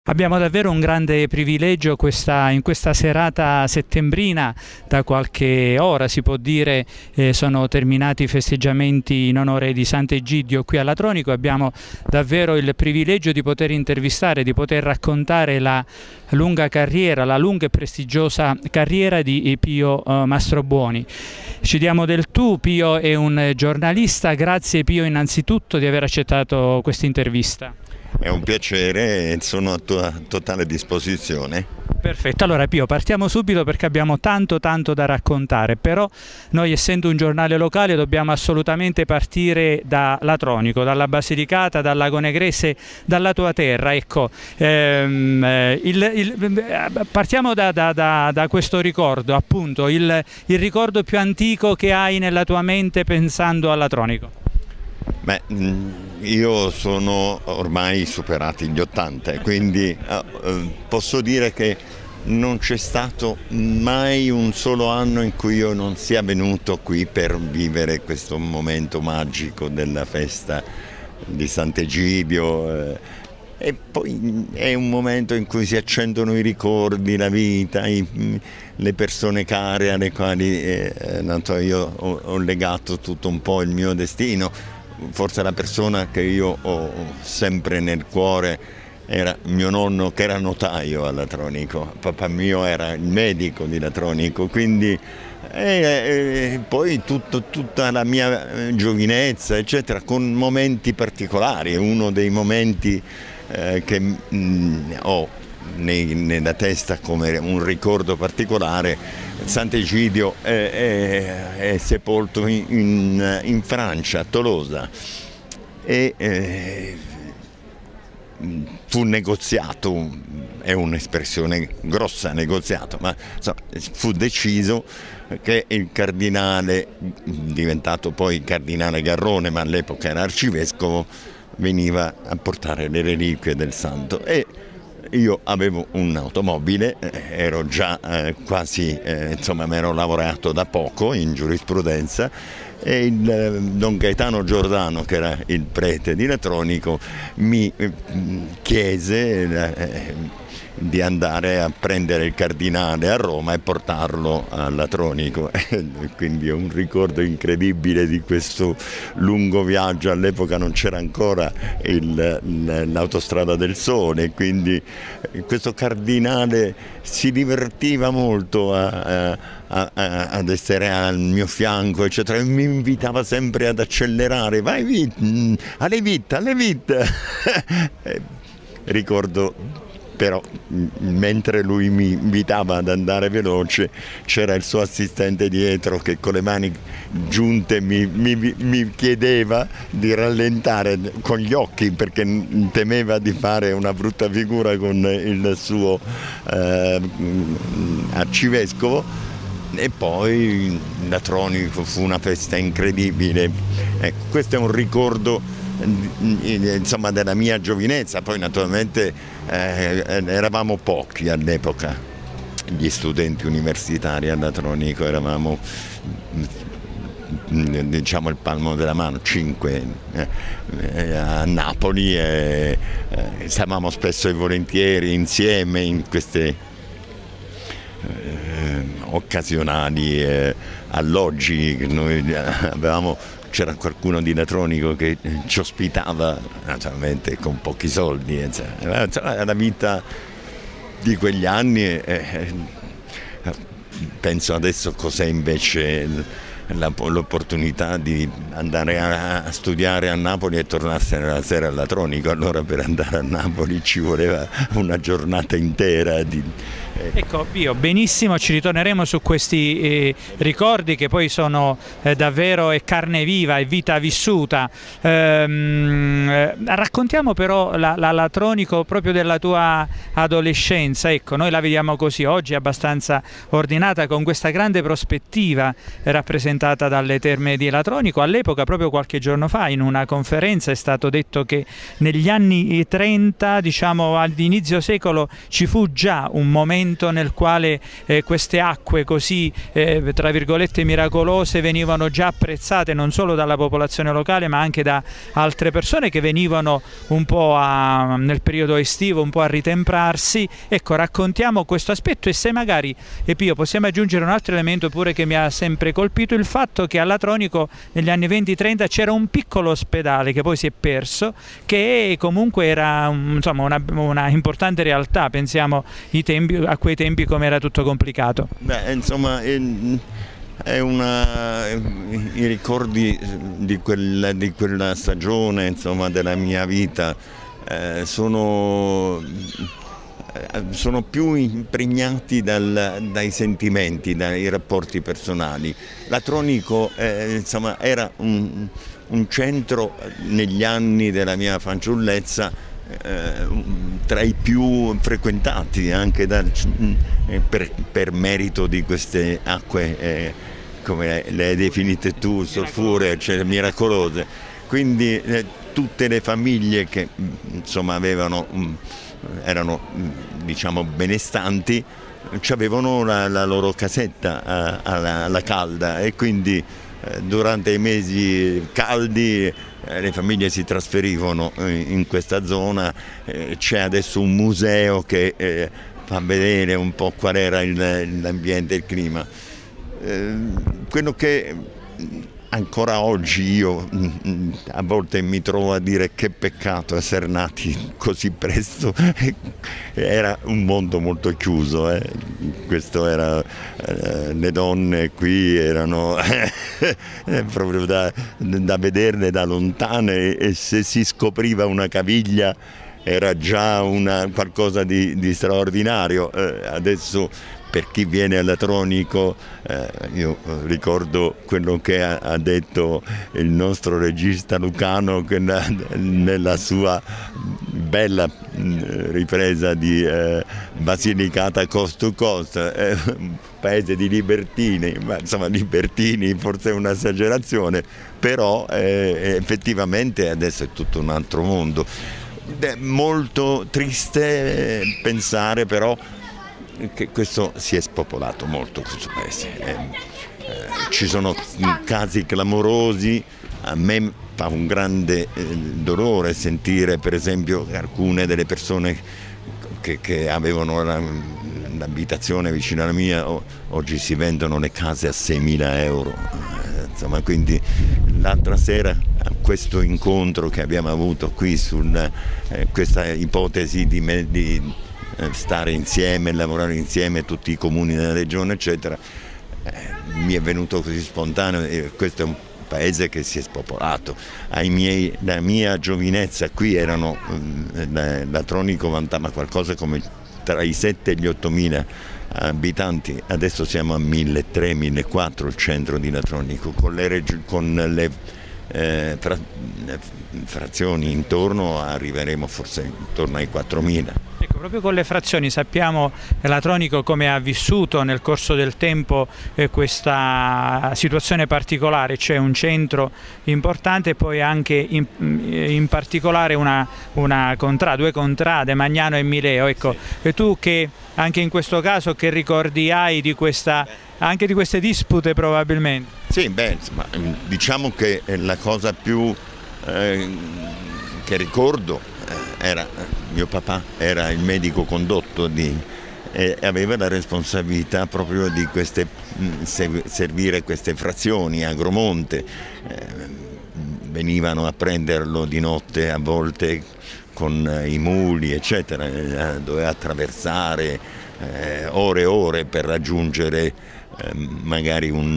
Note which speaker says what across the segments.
Speaker 1: Abbiamo davvero un grande privilegio in questa serata settembrina. Da qualche ora si può dire sono terminati i festeggiamenti in onore di Sant'Egidio qui a Latronico. Abbiamo davvero il privilegio di poter intervistare, di poter raccontare la lunga carriera, la lunga e prestigiosa carriera di Pio Mastrobuoni. Ci diamo del tu, Pio è un giornalista. Grazie Pio innanzitutto di aver accettato questa intervista.
Speaker 2: È un piacere e sono a tua totale disposizione.
Speaker 1: Perfetto, allora Pio, partiamo subito perché abbiamo tanto da raccontare, però noi essendo un giornale locale dobbiamo assolutamente partire da Latronico, dalla Basilicata, dal Lago Negrese, dalla tua terra. Ecco, partiamo da questo ricordo, appunto, il ricordo più antico che hai nella tua mente pensando a Latronico.
Speaker 2: Beh, io sono ormai superati gli 80, quindi posso dire che non c'è stato mai un solo anno in cui io non sia venuto qui per vivere questo momento magico della festa di Sant'Egidio. E poi è un momento in cui si accendono i ricordi, la vita, le persone care alle quali io ho legato tutto un po' il mio destino. Forse la persona che io ho sempre nel cuore era mio nonno, che era notaio a Latronico, papà mio era il medico di Latronico, quindi poi tutta la mia giovinezza, eccetera, con momenti particolari. Uno dei momenti che ho nella testa come un ricordo particolare: Sant'Egidio è sepolto in Francia, a Tolosa, e fu negoziato, è un'espressione grossa, negoziato, ma insomma, fu deciso che il cardinale, diventato poi cardinale Garrone, ma all'epoca era arcivescovo, veniva a portare le reliquie del santo. E io avevo un'automobile, ero già quasi, insomma, mi ero laureato da poco in giurisprudenza, e il Don Gaetano Giordano, che era il prete di Latronico, mi chiese di andare a prendere il cardinale a Roma e portarlo a Latronico. Quindi è un ricordo incredibile di questo lungo viaggio. All'epoca non c'era ancora l'autostrada del Sole, quindi questo cardinale si divertiva molto ad essere al mio fianco, eccetera, e mi invitava sempre ad accelerare: vai alle vita. Ricordo però, mentre lui mi invitava ad andare veloce, c'era il suo assistente dietro che con le mani giunte mi chiedeva di rallentare con gli occhi, perché temeva di fare una brutta figura con il suo arcivescovo. E poi Latronico fu una festa incredibile. Questo è un ricordo, insomma, della mia giovinezza. Poi naturalmente eravamo pochi all'epoca, gli studenti universitari a Latronico, eravamo, diciamo, il palmo della mano, 5 a Napoli, e stavamo spesso e volentieri insieme in queste occasionali alloggi che noi avevamo. C'era qualcuno di Latronico che ci ospitava, naturalmente con pochi soldi. La vita di quegli anni, penso adesso cos'è invece l'opportunità di andare a studiare a Napoli e tornarsene la sera a Latronico. Allora per andare a Napoli ci voleva una giornata intera
Speaker 1: Ecco Pio, benissimo, ci ritorneremo su questi ricordi che poi sono davvero carne viva e vita vissuta. Raccontiamo però la Latronico proprio della tua adolescenza. Ecco, noi la vediamo così, oggi è abbastanza ordinata, con questa grande prospettiva rappresentata rappresentata dalle Terme di Latronico. All'epoca, proprio qualche giorno fa, in una conferenza è stato detto che negli anni 30, diciamo all'inizio secolo, ci fu già un momento nel quale queste acque così, tra virgolette, miracolose venivano già apprezzate non solo dalla popolazione locale ma anche da altre persone che venivano un po' nel periodo estivo un po' a ritemprarsi. Ecco, raccontiamo questo aspetto, e se magari, Pio, possiamo aggiungere un altro elemento pure che mi ha sempre colpito, il fatto che a Latronico negli anni 20-30 c'era un piccolo ospedale che poi si è perso, che comunque era insomma una importante realtà. Pensiamo a quei tempi come era tutto complicato.
Speaker 2: Beh, insomma, i ricordi di quella stagione, insomma, della mia vita sono più impregnati dai sentimenti, dai rapporti personali. Latronico insomma, era un centro negli anni della mia fanciullezza tra i più frequentati, anche per merito di queste acque, come le hai definite tu, solfuree, cioè miracolose. Quindi tutte le famiglie che insomma erano diciamo benestanti, avevano la loro casetta alla calda, e quindi durante i mesi caldi le famiglie si trasferivano in questa zona. C'è adesso un museo che fa vedere un po' qual era l'ambiente e il clima. Quello che ancora oggi io a volte mi trovo a dire: che peccato essere nati così presto. Era un mondo molto chiuso, questo era, le donne qui erano proprio da vederle da lontano, e se si scopriva una caviglia era già qualcosa di straordinario. Adesso, per chi viene a Latronico, io ricordo quello che ha detto il nostro regista Lucano, che nella sua bella ripresa di Basilicata Coast to Coast, un paese di libertini, ma insomma libertini forse è un'esagerazione, però effettivamente adesso è tutto un altro mondo. È molto triste pensare però che questo si è spopolato molto, questo paese. Ci sono casi clamorosi. A me fa un grande dolore sentire per esempio alcune delle persone che avevano l'abitazione vicino alla mia, oggi si vendono le case a 6.000 euro. Insomma, quindi l'altra sera a questo incontro che abbiamo avuto qui su questa ipotesi di stare insieme, lavorare insieme, tutti i comuni della regione eccetera, mi è venuto così spontaneo. Questo è un paese che si è spopolato. La mia giovinezza qui erano, Latronico vantava qualcosa come tra i 7 e gli 8.000 abitanti, adesso siamo a 1.300, 1.400 il centro di Latronico, con le frazioni intorno arriveremo forse intorno ai 4.000.
Speaker 1: Ecco, proprio con le frazioni sappiamo Latronico come ha vissuto nel corso del tempo questa situazione particolare, cioè un centro importante e poi anche in particolare due contrade, Magnano e Mileo. Ecco, e tu che anche in questo caso che ricordi hai di anche di queste dispute probabilmente?
Speaker 2: Sì, beh, insomma, diciamo che la cosa più che ricordo era mio papà, era il medico condotto e aveva la responsabilità proprio di servire queste frazioni agromonte. Venivano a prenderlo di notte a volte con i muli eccetera, doveva attraversare ore e ore per raggiungere magari un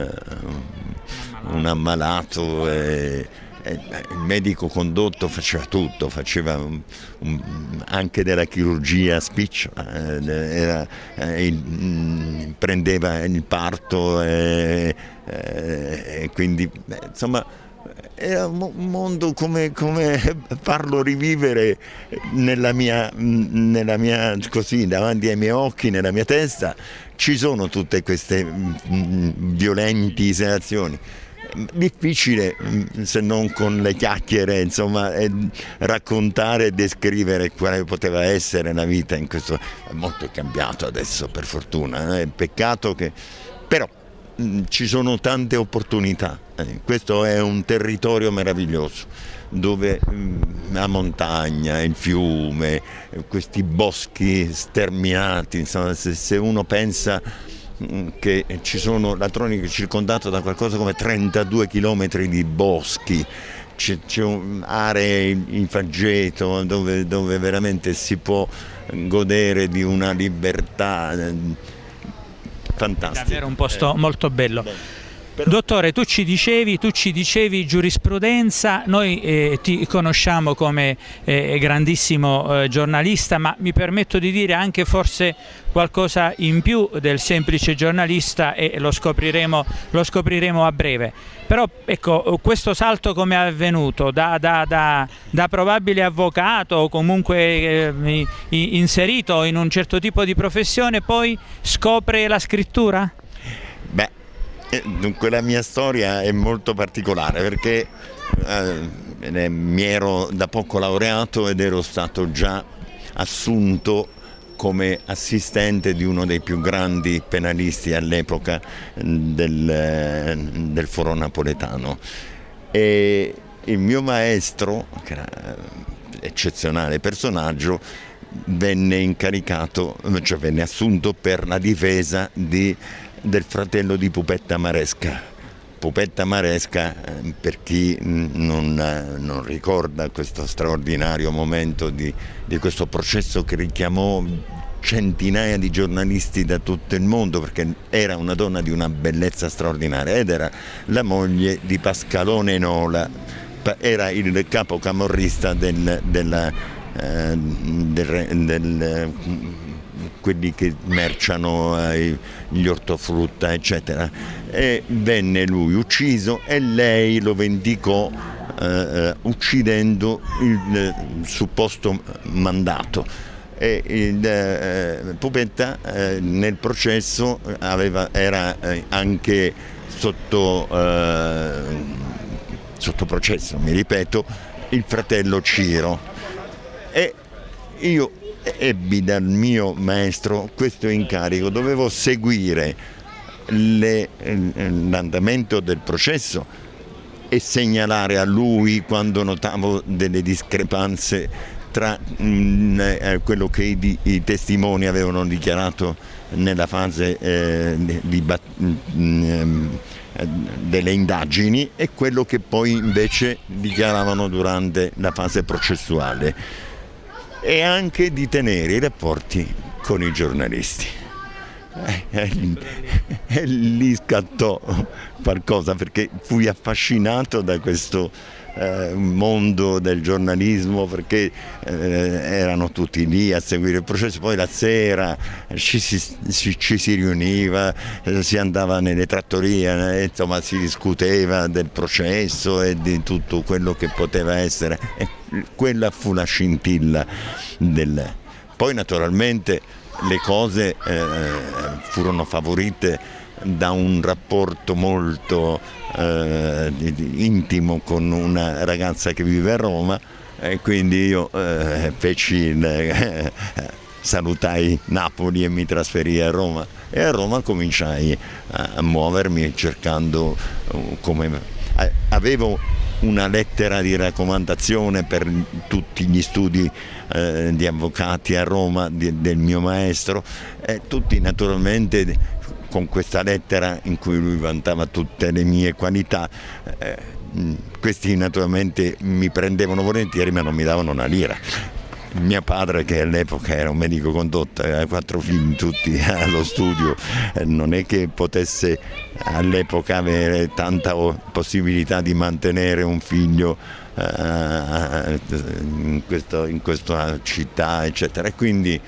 Speaker 2: ammalato. Il medico condotto faceva tutto, faceva anche della chirurgia spicciola, prendeva il parto, e quindi insomma era un mondo come farlo rivivere così, davanti ai miei occhi, nella mia testa. Ci sono tutte queste violenti sensazioni. Difficile, se non con le chiacchiere, insomma, raccontare e descrivere quale poteva essere la vita in questo. Molto è cambiato adesso, per fortuna, peccato che. Però ci sono tante opportunità. Questo è un territorio meraviglioso, dove la montagna, il fiume, questi boschi sterminati, insomma, se uno pensa che ci sono, Latronico è circondato da qualcosa come 32 chilometri di boschi, c'è aree in Faggeto dove veramente si può godere di una libertà fantastica.
Speaker 1: Davvero un posto molto bello. Dottore, tu ci dicevi giurisprudenza, noi ti conosciamo come grandissimo giornalista, ma mi permetto di dire anche forse qualcosa in più del semplice giornalista, e lo scopriremo a breve. Però ecco, questo salto come è avvenuto? Da probabile avvocato o comunque inserito in un certo tipo di professione, poi scopre la scrittura?
Speaker 2: Beh, dunque la mia storia è molto particolare, perché mi ero da poco laureato ed ero stato già assunto come assistente di uno dei più grandi penalisti all'epoca del Foro Napoletano, e il mio maestro, che era eccezionale personaggio, venne incaricato, cioè venne assunto per la difesa del fratello di Pupetta Maresca. Pupetta Maresca, per chi non ricorda questo straordinario momento di questo processo che richiamò centinaia di giornalisti da tutto il mondo, perché era una donna di una bellezza straordinaria ed era la moglie di Pascalone Nola, era il capo camorrista quelli che merciano gli ortofrutta eccetera, e venne lui ucciso e lei lo vendicò uccidendo il supposto mandato. E Pupetta nel processo era anche sotto processo, mi ripeto, il fratello Ciro, e io ebbi dal mio maestro questo incarico: dovevo seguire l'andamento del processo e segnalare a lui quando notavo delle discrepanze tra quello che i testimoni avevano dichiarato nella fase delle indagini e quello che poi invece dichiaravano durante la fase processuale, e anche di tenere i rapporti con i giornalisti. E lì scattò qualcosa, perché fui affascinato da questo mondo del giornalismo, perché erano tutti lì a seguire il processo, poi la sera ci si riuniva, si andava nelle trattorie, insomma si discuteva del processo e di tutto quello che poteva essere, e quella fu la scintilla Poi naturalmente le cose furono favorite da un rapporto molto intimo con una ragazza che vive a Roma, e quindi io salutai Napoli e mi trasferii a Roma, e a Roma cominciai a muovermi cercando avevo una lettera di raccomandazione per tutti gli studi di avvocati a Roma del mio maestro, e tutti naturalmente con questa lettera in cui lui vantava tutte le mie qualità. Questi naturalmente mi prendevano volentieri, ma non mi davano una lira. Mio padre, che all'epoca era un medico condotta, aveva 4 figli tutti allo studio, non è che potesse all'epoca avere tanta possibilità di mantenere un figlio in questa città eccetera, e quindi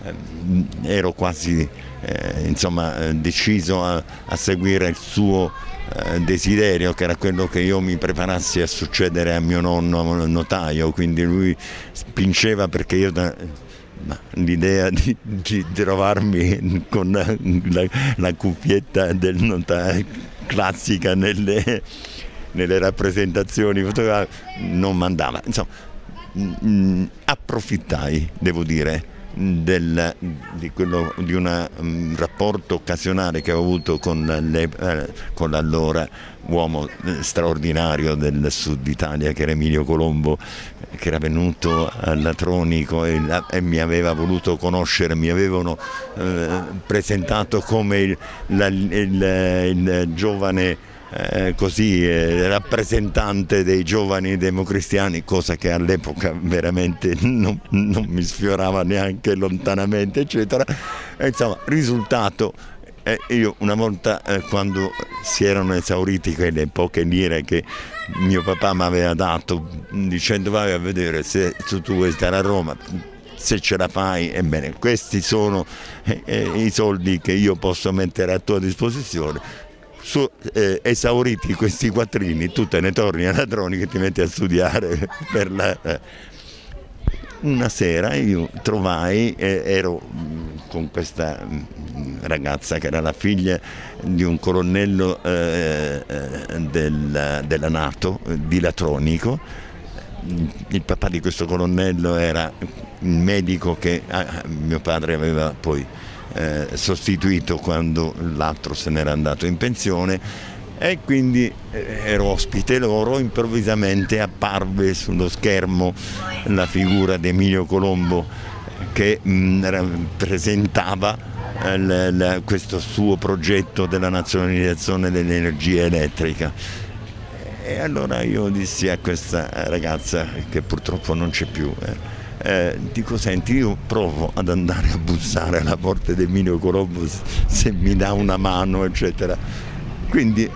Speaker 2: ero quasi insomma, deciso a seguire il suo desiderio, che era quello che io mi preparassi a succedere a mio nonno notaio, quindi lui spingeva perché io l'idea di trovarmi con la cuffietta del notaio classica nelle rappresentazioni fotografiche non mandava, insomma approfittai, devo dire, di un rapporto occasionale che ho avuto con l'allora uomo straordinario del Sud Italia, che era Emilio Colombo, che era venuto al Latronico e mi aveva voluto conoscere. Mi avevano presentato come il giovane rappresentante dei giovani democristiani, cosa che all'epoca veramente non mi sfiorava neanche lontanamente, eccetera. E, insomma, risultato, io una volta quando si erano esauriti quelle poche lire che mio papà mi aveva dato, dicendo vai a vedere se tu vuoi stare a Roma, se ce la fai, ebbene questi sono i soldi che io posso mettere a tua disposizione. Esauriti questi quattrini, tu te ne torni alla Latronico e ti metti a studiare Una sera io trovai, ero con questa ragazza che era la figlia di un colonnello della NATO di Latronico. Il papà di questo colonnello era il medico che mio padre aveva poi sostituito quando l'altro se n'era andato in pensione, e quindi ero ospite loro. Improvvisamente apparve sullo schermo la figura di Emilio Colombo che presentava questo suo progetto della nazionalizzazione dell'energia elettrica. E allora io dissi a questa ragazza, che purtroppo non c'è più, dico senti, io provo ad andare a bussare alla porta di Emilio Colombo se mi dà una mano, eccetera. Quindi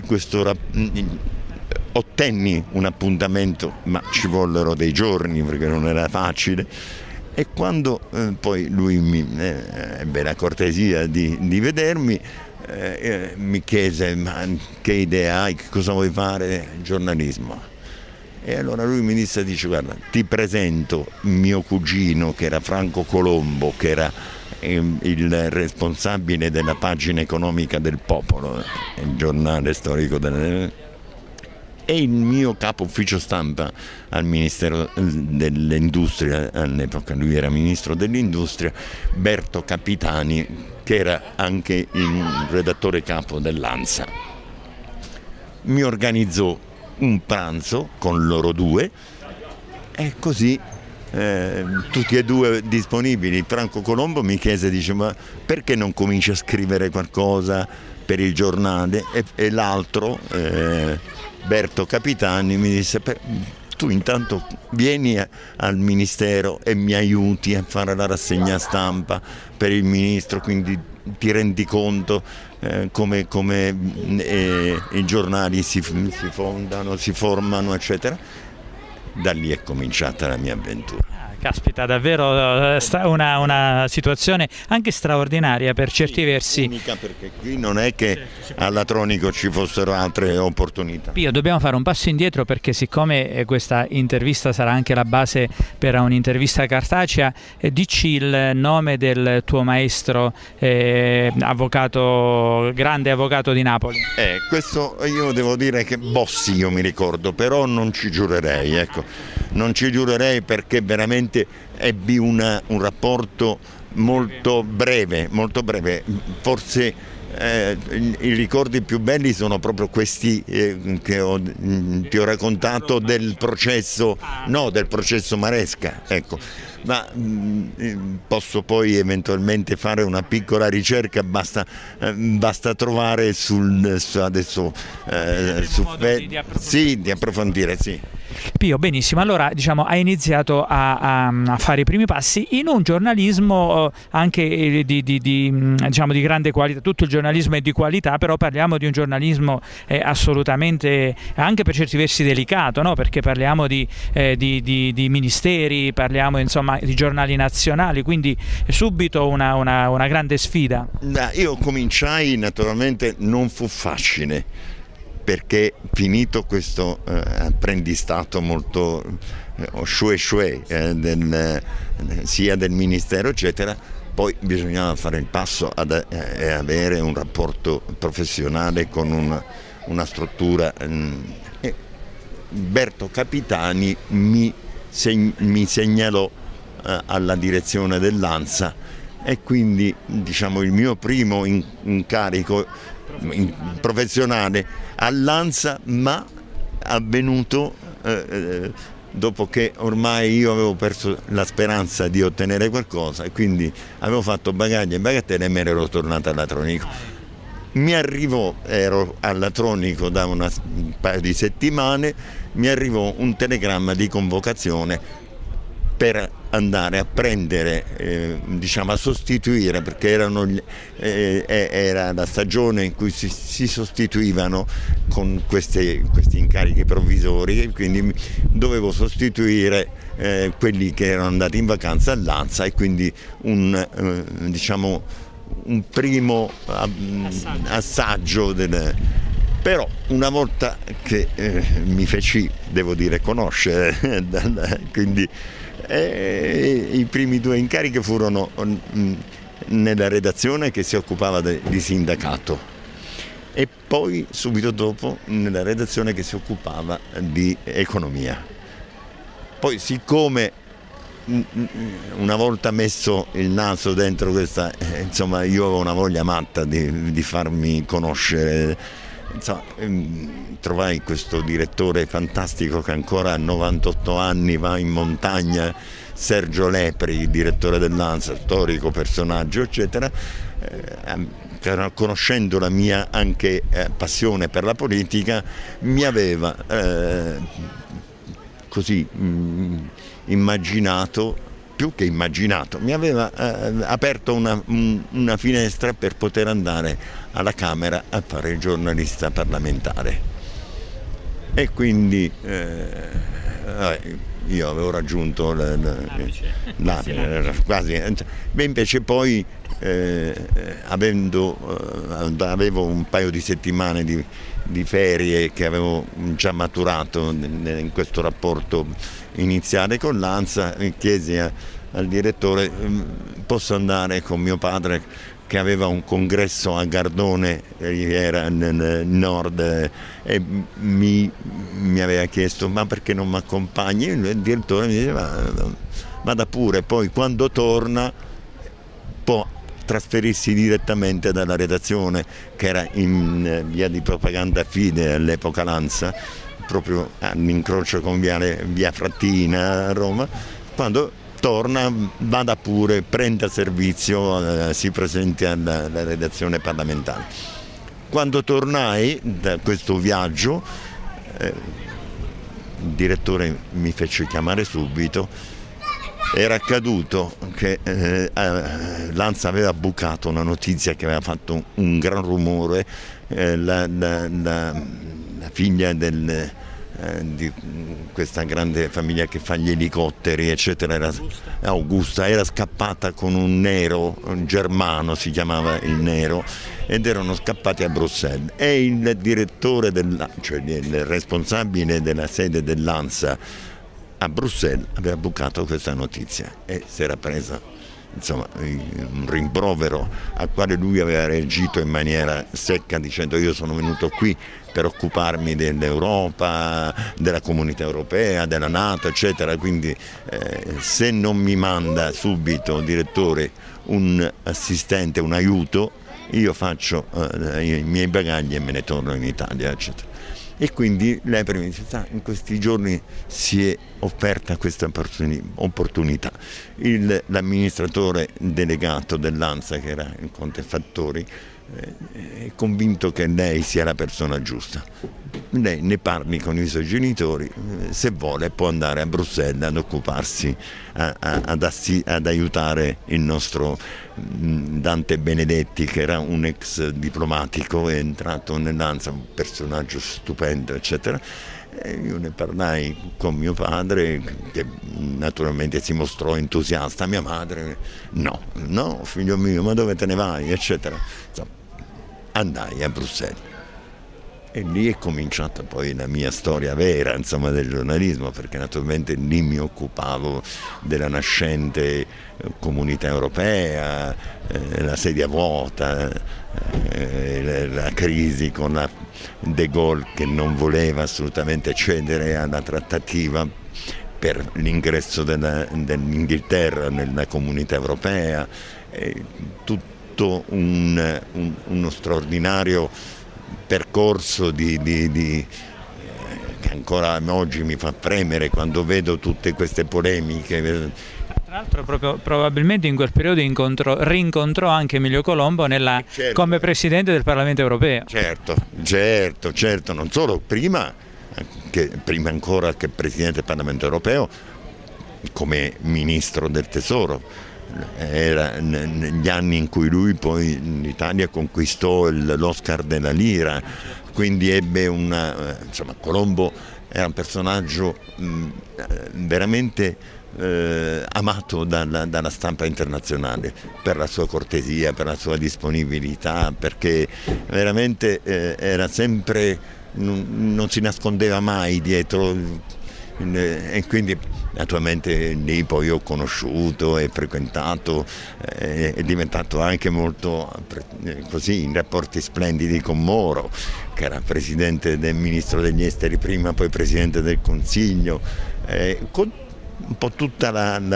Speaker 2: ottenni un appuntamento, ma ci vollero dei giorni perché non era facile, e quando poi lui ebbe la cortesia di vedermi, mi chiese ma che idea hai, che cosa vuoi fare? Giornalismo. E allora lui mi dice guarda, ti presento mio cugino che era Franco Colombo, che era il responsabile della pagina economica del Popolo, il giornale storico e il mio capo ufficio stampa al Ministero dell'Industria, all'epoca lui era Ministro dell'Industria, Berto Capitani, che era anche il redattore capo dell'ANSA. Mi organizzò un pranzo con loro due e così tutti e due disponibili. Franco Colombo mi chiese, dice ma perché non cominci a scrivere qualcosa per il giornale, e l'altro Berto Capitani mi disse tu intanto vieni al Ministero e mi aiuti a fare la rassegna stampa per il ministro, quindi ti rendi conto come i giornali si fondano, si formano, eccetera. Da lì è cominciata la mia avventura.
Speaker 1: Caspita, davvero una situazione anche straordinaria per certi versi.
Speaker 2: Unica, perché qui non è che al Latronico ci fossero altre opportunità.
Speaker 1: Pio, dobbiamo fare un passo indietro, perché siccome questa intervista sarà anche la base per un'intervista cartacea, dici il nome del tuo maestro, grande avvocato di Napoli.
Speaker 2: Questo io devo dire che Bossi io mi ricordo, però non ci giurerei, ecco. Non ci giurerei perché veramente ebbi un rapporto molto breve, forse i ricordi più belli sono proprio questi che ti ho raccontato del processo Maresca, ecco. Ma posso poi eventualmente fare una piccola ricerca, basta trovare di approfondire, sì.
Speaker 1: Pio, benissimo, allora diciamo hai iniziato a fare i primi passi in un giornalismo anche diciamo, di grande qualità. Tutto il giornalismo è di qualità, però parliamo di un giornalismo assolutamente, anche per certi versi delicato, no? Perché parliamo di ministeri, parliamo insomma di giornali nazionali, quindi subito una grande sfida.
Speaker 2: Io cominciai, naturalmente non fu facile, perché finito questo apprendistato molto sia del ministero eccetera, poi bisognava fare il passo e avere un rapporto professionale con una struttura. Berto Capitani mi segnalò alla direzione dell'ANSA, e quindi diciamo il mio primo incarico professionale all'ANSA, ma avvenuto dopo che ormai io avevo perso la speranza di ottenere qualcosa, e quindi avevo fatto bagagli e bagatelle e me ne ero tornato all'Atronico. Mi arrivò, ero all'Atronico da un paio di settimane, mi arrivò un telegramma di convocazione per andare a prendere, diciamo a sostituire, perché era la stagione in cui si sostituivano con questi incarichi provvisori, e quindi dovevo sostituire quelli che erano andati in vacanza all'ANSA, e quindi diciamo un primo assaggio però una volta che mi feci, devo dire, conoscere, quindi i primi 2 incarichi furono nella redazione che si occupava di sindacato, e poi subito dopo nella redazione che si occupava di economia. Poi, siccome una volta messo il naso dentro questa, insomma, io avevo una voglia matta di farmi conoscere, insomma, trovai questo direttore fantastico che ancora a 98 anni va in montagna, Sergio Lepri, direttore dell'ANSA, storico personaggio eccetera, conoscendo la mia anche passione per la politica, mi aveva così immaginato, più che immaginato, mi aveva aperto una finestra per poter andare alla Camera a fare il giornalista parlamentare. E quindi io avevo raggiunto quasi. Beh, invece poi avevo un paio di settimane di ferie che avevo già maturato in questo rapporto iniziale con l'ANSA, chiesi al direttore: posso andare con mio padre che aveva un congresso a Gardone, era nel nord, e mi aveva chiesto: ma perché non mi accompagni? Il direttore mi diceva: vada pure, poi quando torna può trasferirsi direttamente dalla redazione, che era in via di Propaganda Fide all'epoca l'ANSA, proprio all'incrocio con via Frattina a Roma. Quando torna, vada pure, prenda servizio, si presenti alla redazione parlamentare. Quando tornai da questo viaggio, il direttore mi fece chiamare subito. Era accaduto che l'ANSA aveva bucato una notizia che aveva fatto un gran rumore, la figlia di questa grande famiglia che fa gli elicotteri eccetera, Augusta, era scappata con un nero, un germano si chiamava il nero, ed erano scappati a Bruxelles, e il direttore cioè il responsabile della sede dell'ANSA a Bruxelles aveva bucato questa notizia e si era presa, insomma, un rimprovero al quale lui aveva reagito in maniera secca, dicendo: io sono venuto qui per occuparmi dell'Europa, della Comunità Europea, della NATO eccetera, quindi se non mi manda subito, direttore, un assistente, un aiuto, io faccio i miei bagagli e me ne torno in Italia eccetera. E quindi Lepri mi dice: in questi giorni si è offerta questa opportunità. L'amministratore delegato dell'ANSA, che era il Conte Fattori, è convinto che lei sia la persona giusta. lei ne parli con i suoi genitori, se vuole può andare a Bruxelles ad occuparsi, ad aiutare il nostro Dante Benedetti, che era un ex diplomatico, è entrato nell'ANSA, un personaggio stupendo, eccetera. E io ne parlai con mio padre, che naturalmente si mostrò entusiasta. Mia madre no figlio mio, ma dove te ne vai, eccetera. Insomma, andai a Bruxelles e lì è cominciata poi la mia storia vera, insomma, del giornalismo, perché naturalmente lì mi occupavo della nascente Comunità Europea, la sedia vuota, la crisi con la De Gaulle che non voleva assolutamente cedere alla trattativa per l'ingresso dell'Inghilterra nella Comunità Europea, tutto uno straordinario percorso che ancora oggi mi fa premere quando vedo tutte queste polemiche.
Speaker 1: Tra l'altro probabilmente in quel periodo rincontrò anche Emilio Colombo come Presidente del Parlamento Europeo.
Speaker 2: Certo, non solo, prima ancora che Presidente del Parlamento Europeo, come Ministro del Tesoro. Era negli anni in cui lui poi l'Italia conquistò l'Oscar della Lira, quindi ebbe insomma, Colombo era un personaggio veramente amato dalla stampa internazionale per la sua cortesia, per la sua disponibilità, perché veramente era sempre, non si nascondeva mai dietro, e quindi naturalmente lì poi ho conosciuto e frequentato, è diventato anche molto così in rapporti splendidi con Moro, che era presidente del ministro degli esteri prima, poi presidente del Consiglio, con un po' tutta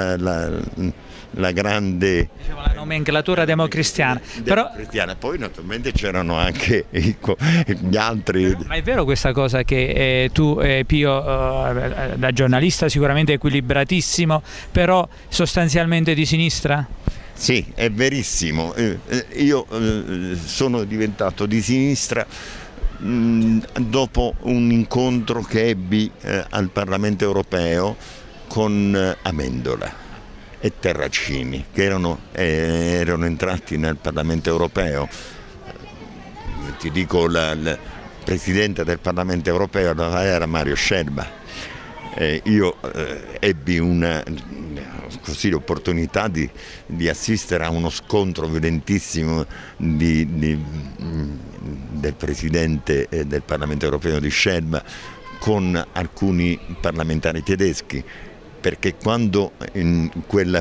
Speaker 2: la grande,
Speaker 1: diciamo, la nomenclatura democristiana. Però
Speaker 2: poi naturalmente c'erano anche gli altri.
Speaker 1: Ma è vero questa cosa che tu, Pio, da giornalista sicuramente equilibratissimo, però sostanzialmente di sinistra?
Speaker 2: Sì, è verissimo. Io sono diventato di sinistra dopo un incontro che ebbi al Parlamento Europeo con Amendola e Terracini, che erano entrati nel Parlamento Europeo. Ti dico, il Presidente del Parlamento Europeo era Mario Scelba. Io ebbi l'opportunità di assistere a uno scontro violentissimo del Presidente del Parlamento Europeo di Scelba con alcuni parlamentari tedeschi, perché quando in quella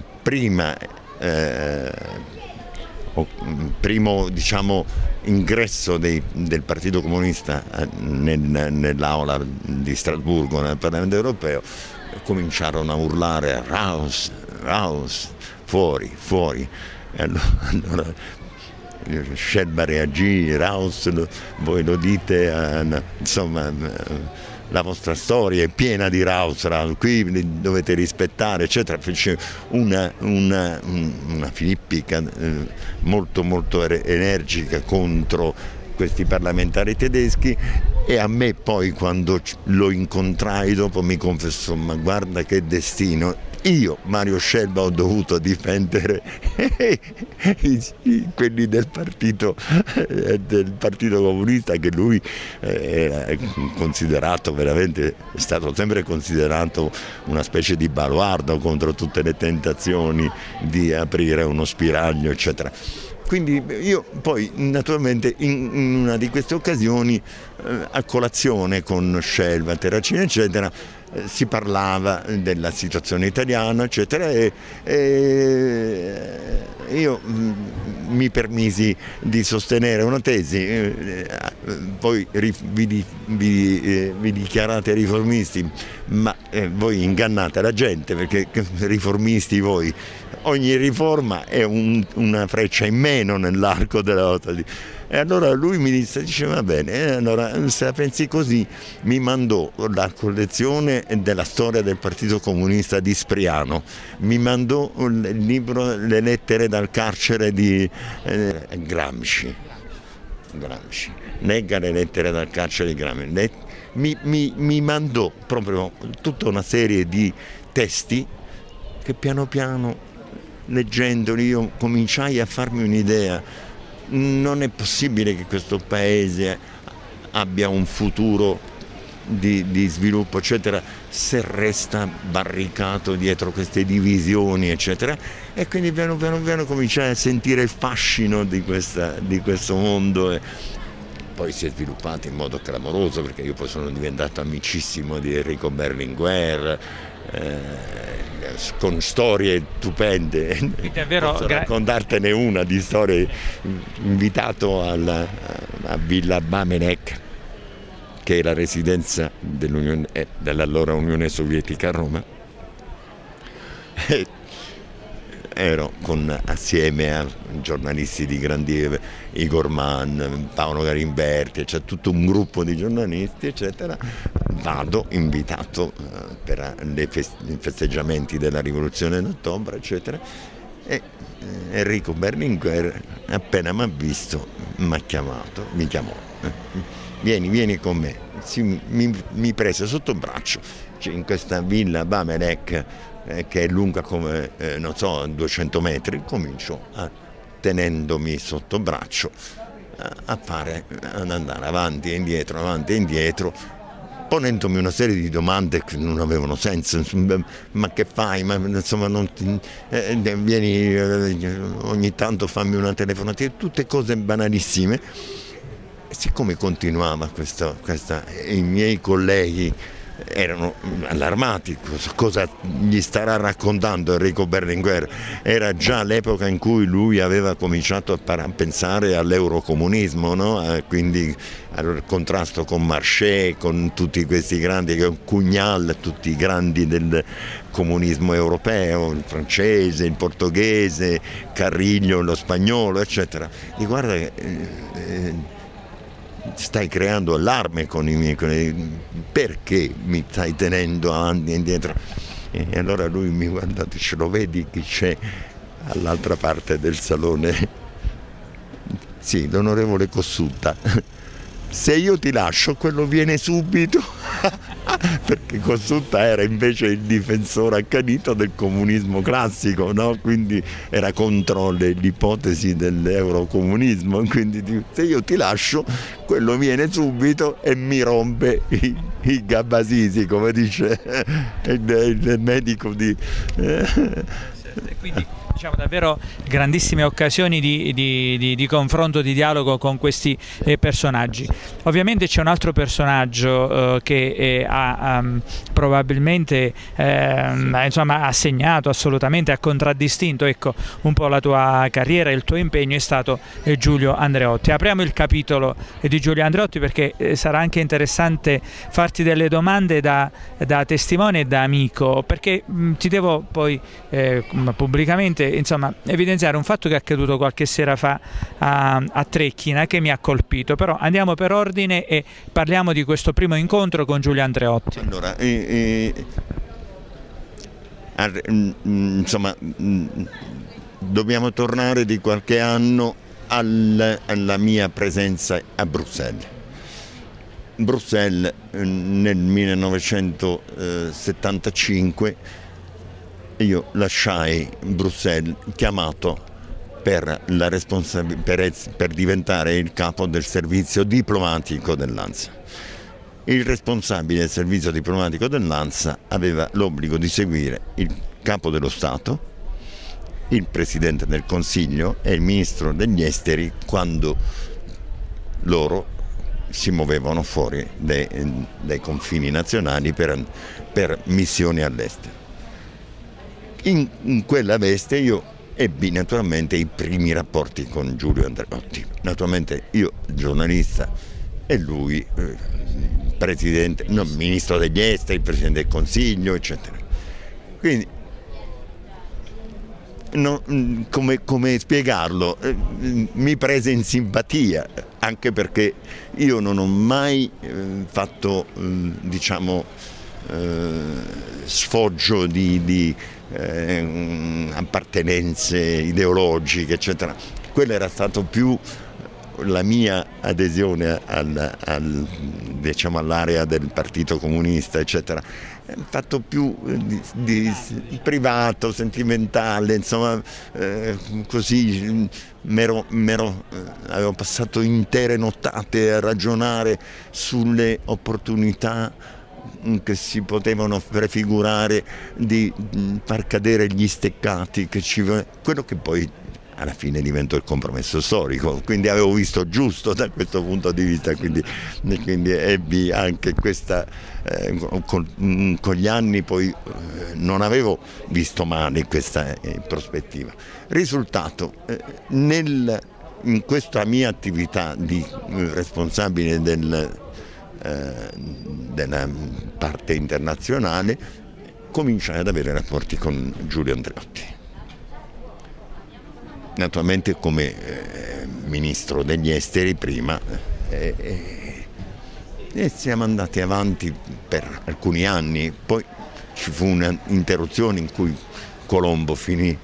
Speaker 2: primo diciamo, ingresso del Partito Comunista nell'aula di Strasburgo, nel Parlamento Europeo, cominciarono a urlare Raus, Raus, fuori, fuori. E allora Scelba reagì, Raus, voi lo dite, insomma, la vostra storia è piena di Raus, qui dovete rispettare, eccetera. Fece una filippica molto molto energica contro questi parlamentari tedeschi, e a me poi, quando lo incontrai dopo, mi confessò: ma guarda che destino, io, Mario Scelba, ho dovuto difendere quelli del partito comunista, che lui era considerato veramente, è stato sempre considerato una specie di baluardo contro tutte le tentazioni di aprire uno spiraglio, eccetera. Quindi io poi naturalmente in una di queste occasioni, a colazione con Scelba, Terracini, eccetera, si parlava della situazione italiana, eccetera, e io mi permisi di sostenere una tesi. Poi vi dichiarate riformisti, ma voi ingannate la gente, perché riformisti voi, ogni riforma è una freccia in meno nell'arco della lotta. E allora lui mi dice va bene, allora se la pensi così, mi mandò la collezione della storia del Partito Comunista di Spriano, mi mandò il libro Le lettere dal carcere di Gramsci. Legga le lettere dal carcere di Gramsci. mi mandò proprio tutta una serie di testi che piano piano, leggendoli, io cominciai a farmi un'idea. Non è possibile che questo paese abbia un futuro di sviluppo, eccetera, se resta barricato dietro queste divisioni, eccetera. E quindi piano piano cominciai a sentire il fascino di questo mondo. Poi si è sviluppato in modo clamoroso, perché io poi sono diventato amicissimo di Enrico Berlinguer, con storie stupende. Posso raccontartene una di storie. Invitato a Villa Bamenek, che è la residenza dell'allora Unione Sovietica a Roma, e ero assieme a giornalisti di grandi, Igor Mann, Paolo Garimberti, c'è tutto un gruppo di giornalisti, eccetera. Vado invitato per i festeggiamenti della rivoluzione d'ottobre, eccetera, e Enrico Berlinguer, appena mi ha visto, mi chiamò, vieni con me. Mi prese sotto braccio in questa Villa Bamenek, che è lunga come, non so, 200 metri, comincio tenendomi sotto braccio ad andare avanti e indietro, ponendomi una serie di domande che non avevano senso. Ma che fai? Ma insomma, vieni ogni tanto, fammi una telefonata, tutte cose banalissime. E siccome continuava i miei colleghi erano allarmati, cosa gli starà raccontando Enrico Berlinguer? Era già l'epoca in cui lui aveva cominciato a pensare all'eurocomunismo, no? Quindi al contrasto con Marché, con tutti questi grandi, Cunhal, tutti i grandi del comunismo europeo, il francese, il portoghese, Carrillo, lo spagnolo, eccetera. E guarda che stai creando allarme con i miei, perché mi stai tenendo avanti e indietro? E allora lui mi guarda e dice: lo vedi chi c'è all'altra parte del salone? Sì, l'onorevole Cossutta. Se io ti lascio, quello viene subito. Perché Cossutta era invece il difensore accanito del comunismo classico, no? Quindi era contro l'ipotesi dell'eurocomunismo, quindi se io ti lascio, quello viene subito e mi rompe i gabbasisi, come dice il medico di...
Speaker 1: Quindi diciamo davvero grandissime occasioni di confronto, di dialogo con questi personaggi. Ovviamente c'è un altro personaggio che ha probabilmente insomma, ha segnato assolutamente, ha contraddistinto, ecco, un po' la tua carriera, il tuo impegno, è stato Giulio Andreotti. Apriamo il capitolo di Giulio Andreotti, perché sarà anche interessante farti delle domande da testimone e da amico, perché ti devo poi pubblicamente, insomma, evidenziare un fatto che è accaduto qualche sera fa a Trecchina, che mi ha colpito. Però andiamo per ordine e parliamo di questo primo incontro con Giulio Andreotti.
Speaker 2: Allora, insomma, dobbiamo tornare di qualche anno alla mia presenza a Bruxelles. Bruxelles nel 1975 io lasciai Bruxelles chiamato per diventare il capo del servizio diplomatico dell'ANSA. Il responsabile del servizio diplomatico dell'ANSA aveva l'obbligo di seguire il capo dello Stato, il Presidente del Consiglio e il Ministro degli Esteri quando loro si muovevano fuori dai confini nazionali per missioni all'estero. In quella veste io ebbi naturalmente i primi rapporti con Giulio Andreotti. Naturalmente io giornalista e lui ministro degli esteri, presidente del Consiglio, eccetera. Quindi come spiegarlo? Mi prese in simpatia, anche perché io non ho mai fatto diciamo sfoggio di appartenenze ideologiche, eccetera. Quello era stato più la mia adesione diciamo, all'area del Partito Comunista, eccetera, è un fatto più di privato, sentimentale, insomma, così avevo passato intere nottate a ragionare sulle opportunità che si potevano prefigurare di far cadere gli steccati, quello che poi alla fine diventò il compromesso storico, quindi avevo visto giusto da questo punto di vista, quindi ebbi anche questa, con gli anni poi non avevo visto male questa prospettiva. Risultato, in questa mia attività di responsabile della parte internazionale, cominciai ad avere rapporti con Giulio Andreotti. Naturalmente come ministro degli esteri prima, e siamo andati avanti per alcuni anni, poi ci fu un'interruzione in cui Colombo finì,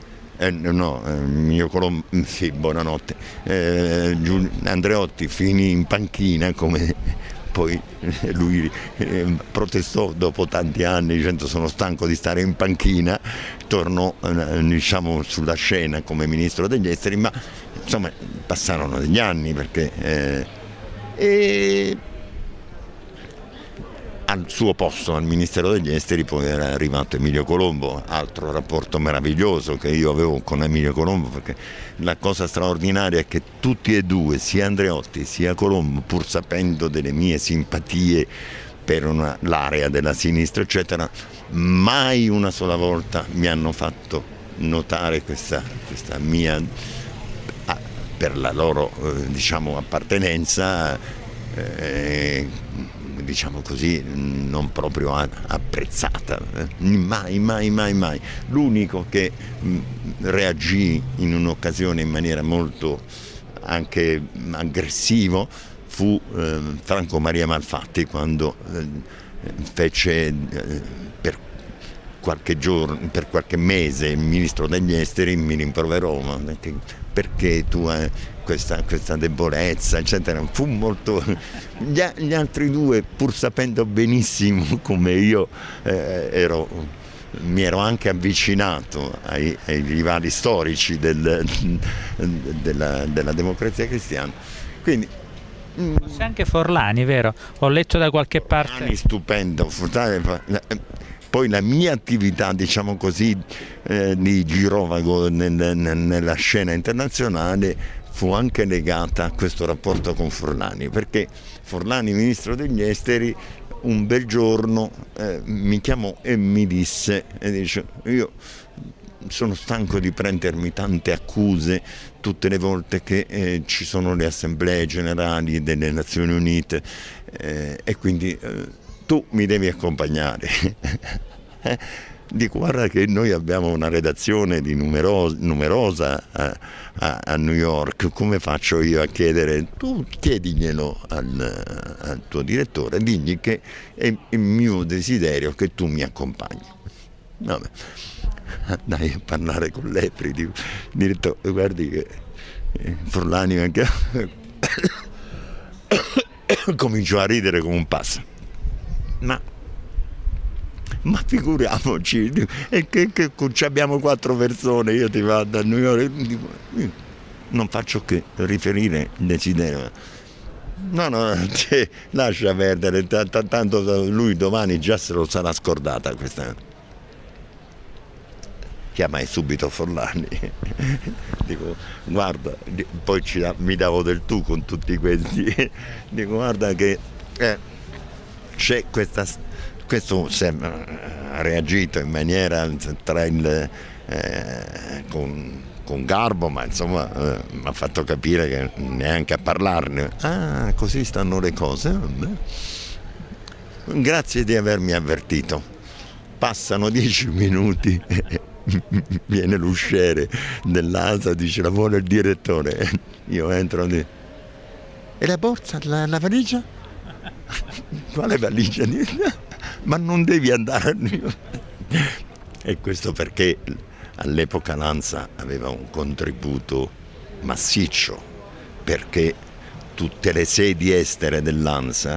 Speaker 2: sì, buonanotte, Andreotti finì in panchina, come poi lui protestò dopo tanti anni dicendo sono stanco di stare in panchina, tornò diciamo sulla scena come ministro degli esteri, ma insomma passarono degli anni perché al suo posto al Ministero degli Esteri poi era arrivato Emilio Colombo, altro rapporto meraviglioso che io avevo con Emilio Colombo, perché la cosa straordinaria è che tutti e due, sia Andreotti sia Colombo, pur sapendo delle mie simpatie per l'area della sinistra eccetera, mai una sola volta mi hanno fatto notare questa mia, per la loro diciamo appartenenza, diciamo così, non proprio apprezzata, mai. L'unico che reagì in un'occasione in maniera molto anche aggressivo fu Franco Maria Malfatti, quando fece per qualche mese il ministro degli esteri, mi rimproverò, perché tu hai questa debolezza, eccetera. Fu molto. Gli altri due, pur sapendo benissimo come io mi ero anche avvicinato ai rivali storici della Democrazia Cristiana. Quindi
Speaker 1: c'è anche Forlani, vero? Ho letto da qualche parte.
Speaker 2: Forlani stupendo. Poi la mia attività, diciamo così, di girovago nella scena internazionale fu anche legata a questo rapporto con Forlani, perché Forlani, ministro degli esteri, un bel giorno mi chiamò e mi disse, io sono stanco di prendermi tante accuse tutte le volte che ci sono le assemblee generali delle Nazioni Unite, e quindi tu mi devi accompagnare. Dico, guarda che noi abbiamo una redazione numerosa a New York, come faccio io a chiedere? Tu chiediglielo al tuo direttore, digli che è il mio desiderio che tu mi accompagni. Vabbè. Andai a parlare con l'Epri, direttore, guardi che Forlani anche cominciò a ridere come un pazzo. Ma figuriamoci, e che abbiamo 4 persone, io ti vado a New York, non faccio che riferire il desiderio. No, lascia perdere, tanto lui domani già se lo sarà scordata questa. Chiamai subito Forlani, dico guarda, poi mi davo del tu con tutti questi, dico guarda che c'è questo ha reagito in maniera con garbo, ma insomma mi ha fatto capire che neanche a parlarne. Ah, così stanno le cose. Grazie di avermi avvertito. Passano 10 minuti e viene l'usciere dell'ASA, dice la vuole il direttore. Io entro e la borsa, la valigia? Quale valigia? Ma non devi andare a New York. E questo perché all'epoca l'ANSA aveva un contributo massiccio, perché tutte le sedi estere dell'ANSA,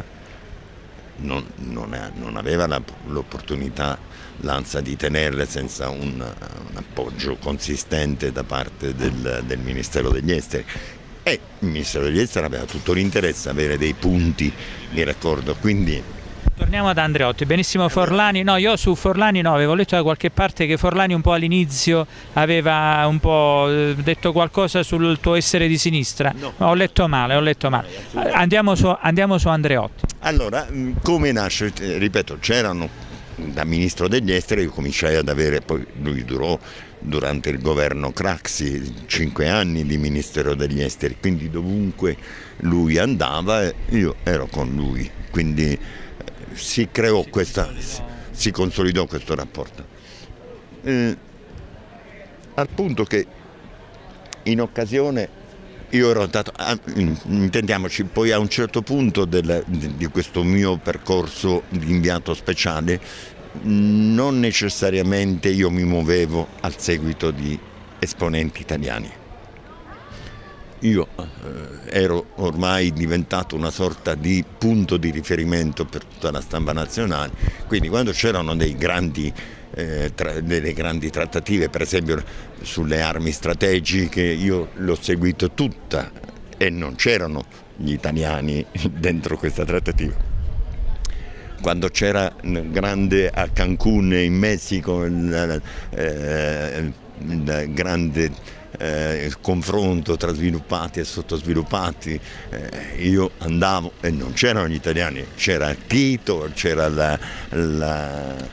Speaker 2: non aveva l'opportunità l'ANSA di tenerle senza un appoggio consistente da parte del Ministero degli Esteri, e il Ministero degli Esteri aveva tutto l'interesse a avere dei punti di raccordo. Quindi
Speaker 1: torniamo ad Andreotti. Benissimo. Forlani, no, io su Forlani no, avevo letto da qualche parte che Forlani un po' all'inizio aveva un po' detto qualcosa sul tuo essere di sinistra.
Speaker 2: No.
Speaker 1: Ho letto male. Andiamo su Andreotti.
Speaker 2: allora, come nasce? Ripeto, c'erano da Ministro degli Esteri, io cominciai ad avere, poi lui durò durante il governo Craxi 5 anni di Ministero degli Esteri, quindi dovunque lui andava io ero con lui, quindi si consolidò questo rapporto, al punto che in occasione io ero andato, intendiamoci, poi a un certo punto di questo mio percorso di inviato speciale non necessariamente io mi muovevo al seguito di esponenti italiani. Io ero ormai diventato una sorta di punto di riferimento per tutta la stampa nazionale, quindi quando c'erano delle grandi trattative, per esempio sulle armi strategiche, io l'ho seguito tutta e non c'erano gli italiani dentro questa trattativa. Quando c'era grande a Cancún in Messico il grande confronto tra sviluppati e sottosviluppati, io andavo e non c'erano gli italiani, c'era Tito, c'era il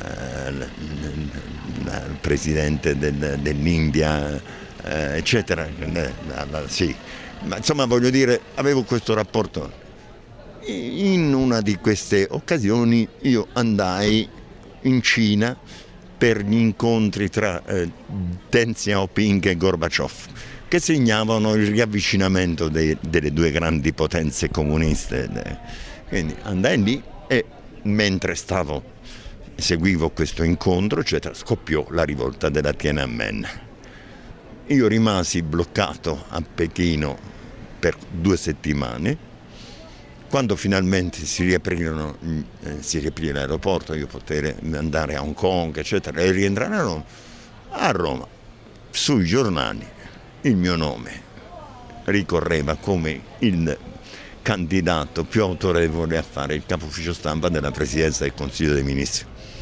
Speaker 2: presidente dell'India, eccetera, sì. Ma insomma, voglio dire, avevo questo rapporto. In una di queste occasioni io andai in Cina per gli incontri tra Deng Xiaoping e Gorbaciov, che segnavano il riavvicinamento delle due grandi potenze comuniste. Quindi andai lì e mentre seguivo questo incontro, eccetera, scoppiò la rivolta della Tiananmen. Io rimasi bloccato a Pechino per 2 settimane. Quando finalmente si riaprì l'aeroporto, io potevo andare a Hong Kong, eccetera, e rientrare a Roma, sui giornali il mio nome ricorreva come il candidato più autorevole a fare il capo ufficio stampa della Presidenza del Consiglio dei Ministri.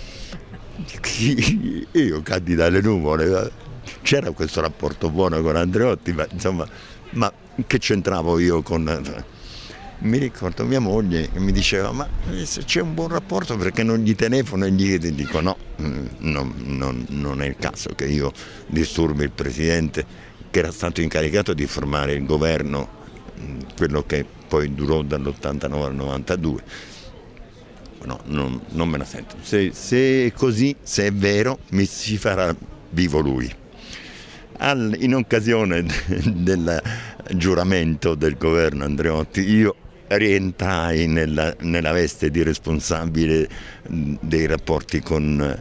Speaker 2: Io candidai le nuvole, c'era questo rapporto buono con Andreotti, ma insomma, ma che c'entravo io con... Mi ricordo mia moglie che mi diceva: ma se c'è un buon rapporto perché non gli telefono? E gli dico no, non è il caso che io disturbi il Presidente, che era stato incaricato di formare il governo, quello che poi durò dall'89 al 92. No, non me la sento. Se è così, se è vero, mi si farà vivo lui. In occasione del giuramento del governo Andreotti, io rientrai nella veste di responsabile dei rapporti con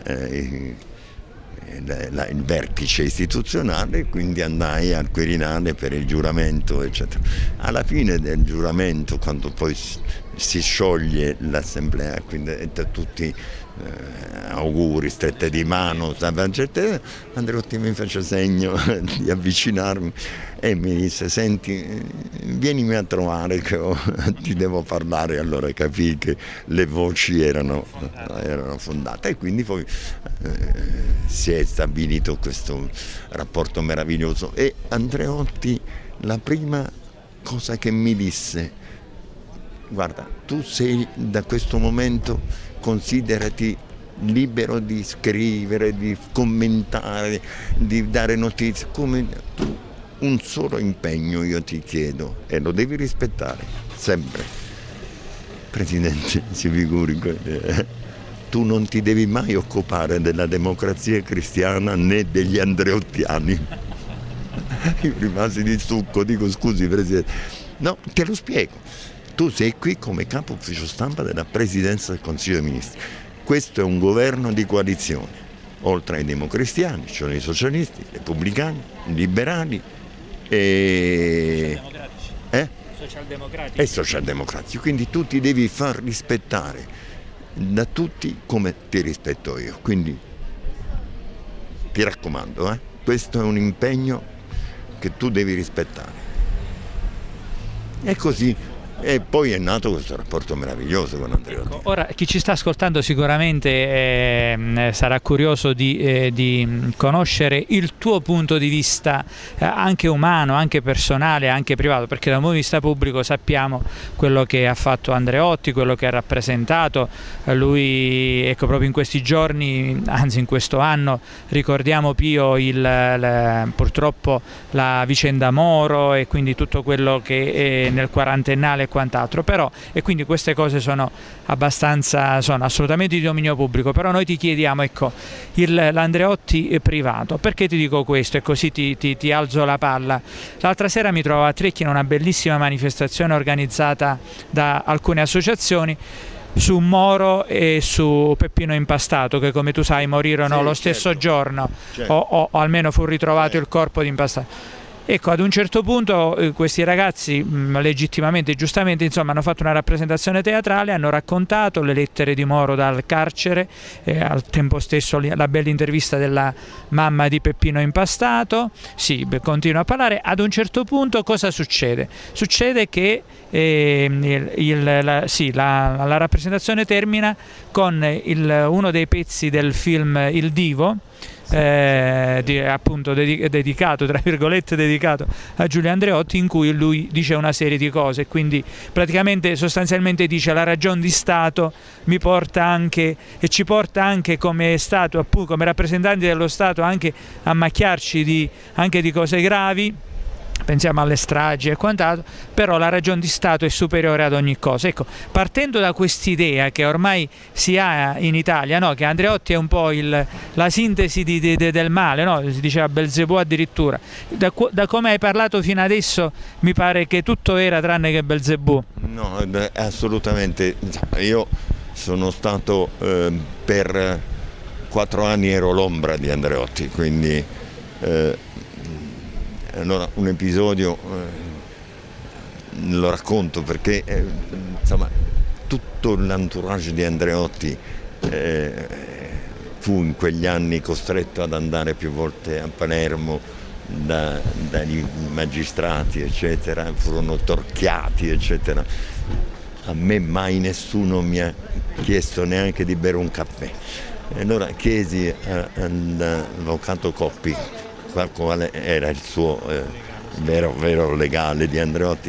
Speaker 2: il vertice istituzionale, quindi andai al Quirinale per il giuramento, eccetera. Alla fine del giuramento, quando poi si scioglie l'assemblea, quindi tutti auguri, strette di mano, Andreotti mi fece segno di avvicinarmi e mi disse: senti, vienimi a trovare che ti devo parlare. Allora capii che le voci erano fondate, e quindi poi si è stabilito questo rapporto meraviglioso. E Andreotti, la prima cosa che mi disse: guarda, tu sei, da questo momento considerati libero di scrivere, di commentare, di dare notizie, come tu, un solo impegno io ti chiedo e lo devi rispettare sempre. Presidente, si figuri, tu non ti devi mai occupare della democrazia cristiana né degli andreottiani. Io rimasi di stucco, dico: scusi Presidente, no, te lo spiego. Tu sei qui come capo ufficio stampa della Presidenza del Consiglio dei Ministri. Questo è un governo di coalizione. Oltre ai democristiani ci sono i socialisti, i repubblicani, i liberali e...
Speaker 1: socialdemocratico.
Speaker 2: E socialdemocratico, quindi tu ti devi far rispettare da tutti come ti rispetto io, quindi ti raccomando, questo è un impegno che tu devi rispettare. E così. E poi è nato questo rapporto meraviglioso con Andreotti.
Speaker 1: Ora, chi ci sta ascoltando sicuramente sarà curioso di conoscere il tuo punto di vista anche umano, anche personale, anche privato, perché dal punto di vista pubblico sappiamo quello che ha fatto Andreotti, quello che ha rappresentato. Lui, ecco, proprio in questi giorni, anzi in questo anno, ricordiamo Pio purtroppo la vicenda Moro e quindi tutto quello che è nel quarantennale e quant'altro, però, e quindi queste cose sono assolutamente di dominio pubblico. Però noi ti chiediamo, ecco, l'Andreotti privato. Perché ti dico questo e così ti alzo la palla? L'altra sera mi trovavo a Trecchi in una bellissima manifestazione organizzata da alcune associazioni su Moro e su Peppino Impastato, che come tu sai morirono lo stesso giorno, o almeno fu ritrovato il corpo di Impastato. Ecco, ad un certo punto questi ragazzi legittimamente e giustamente, insomma, hanno fatto una rappresentazione teatrale, hanno raccontato le lettere di Moro dal carcere, al tempo stesso la bella intervista della mamma di Peppino Impastato. Sì, continua a parlare. Ad un certo punto cosa succede? Succede che la rappresentazione termina con uno dei pezzi del film Il Divo, appunto dedicato, tra virgolette, dedicato a Giulio Andreotti, in cui lui dice una serie di cose, quindi praticamente sostanzialmente dice: la ragion di Stato mi porta anche e ci porta anche come Stato, appunto, come rappresentanti dello Stato, anche a macchiarci anche di cose gravi. Pensiamo alle stragi e quant'altro, però la ragion di Stato è superiore ad ogni cosa. Ecco, partendo da quest'idea che ormai si ha in Italia, no? Che Andreotti è un po' la sintesi del male, no? Si diceva Belzebù addirittura. Da come hai parlato fino adesso mi pare che tutto era tranne che Belzebù.
Speaker 2: No, assolutamente. Io sono stato per 4 anni ero l'ombra di Andreotti, quindi allora un episodio lo racconto perché insomma tutto l'entourage di Andreotti fu in quegli anni costretto ad andare più volte a Palermo dai magistrati, eccetera, furono torchiati, eccetera. A me mai nessuno mi ha chiesto neanche di bere un caffè. E allora chiesi all'avvocato Coppi, quale era il suo vero legale di Andreotti.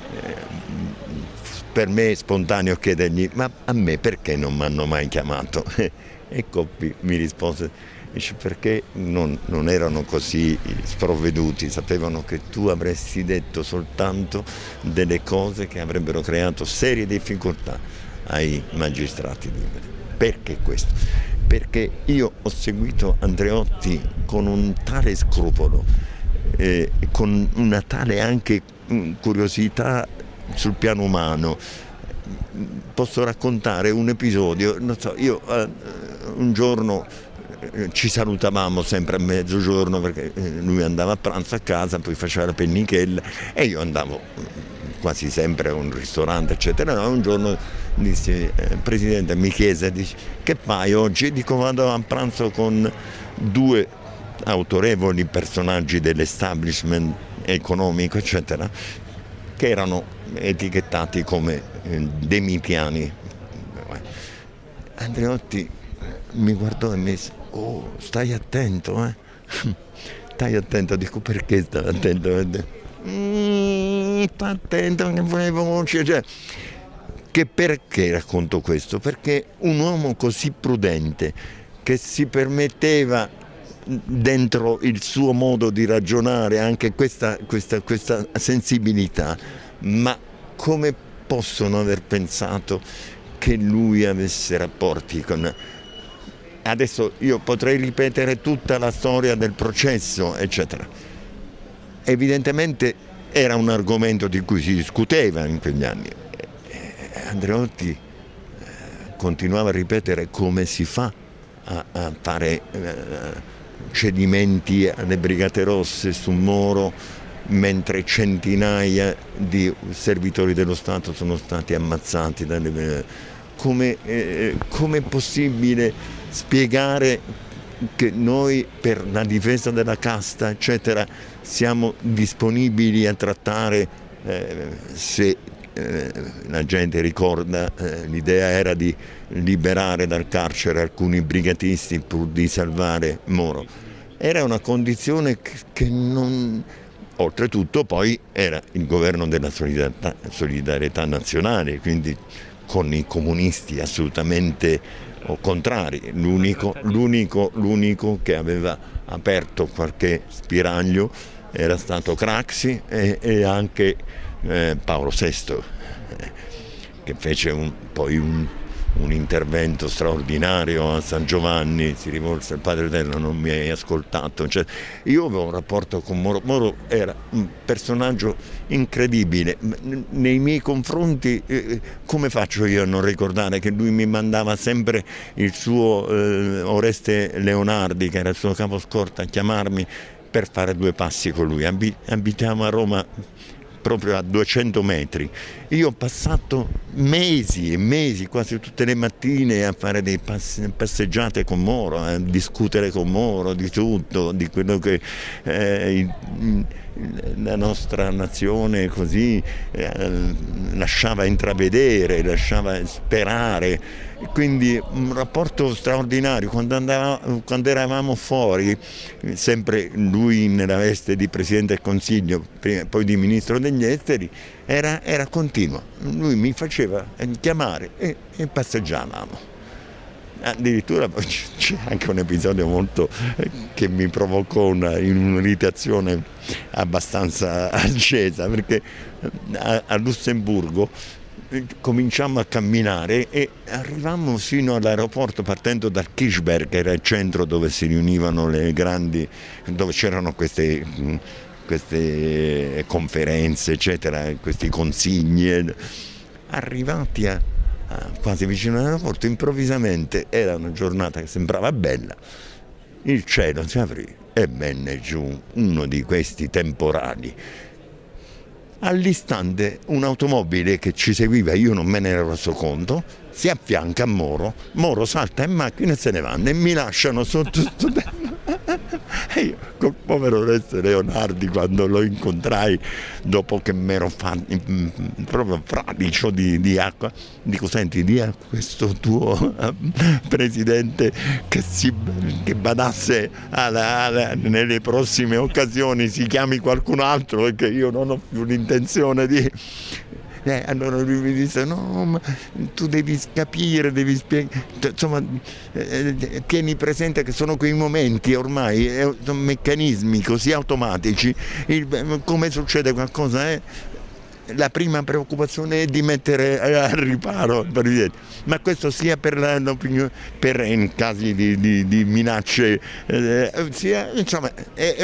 Speaker 2: Per me è spontaneo chiedergli: ma a me perché non mi hanno mai chiamato? E Coppi mi rispose: dice, perché non erano così sprovveduti, sapevano che tu avresti detto soltanto delle cose che avrebbero creato serie difficoltà ai magistrati. Perché questo? Perché io ho seguito Andreotti con un tale scrupolo, con una tale anche curiosità sul piano umano. Posso raccontare un episodio, non so, io un giorno ci salutavamo sempre a mezzogiorno perché lui andava a pranzo a casa, poi faceva la pennichella e io andavo quasi sempre a un ristorante, eccetera. No, un giorno dissi: Presidente, mi chiese, dice, che fai oggi? Dico: vado a pranzo con 2 autorevoli personaggi dell'establishment economico, eccetera, che erano etichettati come demitiani. Andreotti mi guardò e mi disse: oh, stai attento, stai attento. Dico: perché stai attento? Sta attento che volevo, cioè, che perché racconto questo? Perché un uomo così prudente, che si permetteva dentro il suo modo di ragionare anche questa sensibilità, ma come possono aver pensato che lui avesse rapporti con... Adesso io potrei ripetere tutta la storia del processo, eccetera. Evidentemente era un argomento di cui si discuteva in quegli anni. Andreotti continuava a ripetere: come si fa a fare cedimenti alle Brigate Rosse su Moro mentre centinaia di servitori dello Stato sono stati ammazzati. Come è possibile spiegare che noi per la difesa della casta, eccetera, siamo disponibili a trattare, se la gente ricorda, l'idea era di liberare dal carcere alcuni brigatisti pur di salvare Moro. Era una condizione che non... Oltretutto poi era il governo della solidarietà nazionale, quindi con i comunisti assolutamente contrari. L'unico che aveva aperto qualche spiraglio era stato Craxi e anche Paolo VI, che fece poi un intervento straordinario a San Giovanni, si rivolse al Padre Eterno: non mi hai ascoltato. Cioè, io avevo un rapporto con Moro. Moro era un personaggio incredibile nei miei confronti. Come faccio io a non ricordare che lui mi mandava sempre il suo Oreste Leonardi, che era il suo caposcorta, a chiamarmi per fare 2 passi con lui. Abitiamo a Roma proprio a 200 metri. Io ho passato mesi e mesi, quasi tutte le mattine, a fare dei passeggiate con Moro, a discutere con Moro di tutto, di quello che la nostra nazione così lasciava intravedere, lasciava sperare. Quindi un rapporto straordinario. Quando eravamo fuori, sempre lui nella veste di Presidente del Consiglio, poi di Ministro degli Esteri, era continuo. Lui mi faceva chiamare e passeggiavamo. Addirittura c'è anche un episodio molto che mi provocò un'irritazione abbastanza accesa, perché a Lussemburgo cominciamo a camminare e arrivammo fino all'aeroporto partendo dal Kirchberg, che era il centro dove si riunivano le grandi, dove c'erano queste conferenze, eccetera, questi consigli. Arrivati quasi vicino all'aeroporto, improvvisamente, era una giornata che sembrava bella, il cielo si aprì e venne giù uno di questi temporali. All'istante un'automobile che ci seguiva, io non me ne ero reso conto, si affianca a Moro, Moro salta in macchina e se ne vanno e mi lasciano sotto. E io col povero Oreste Leonardi, quando lo incontrai dopo che mi ero proprio fradicio di acqua, dico: senti, di a questo tuo presidente che badasse nelle prossime occasioni si chiami qualcun altro, perché io non ho più l'intenzione di... Allora lui mi disse: no, ma tu devi capire, devi spiegare, insomma, tieni presente che sono quei momenti ormai, sono meccanismi così automatici, come succede qualcosa, la prima preoccupazione è di mettere al riparo il Presidente, ma questo sia per l'opinione, per in casi di minacce, sia, insomma, è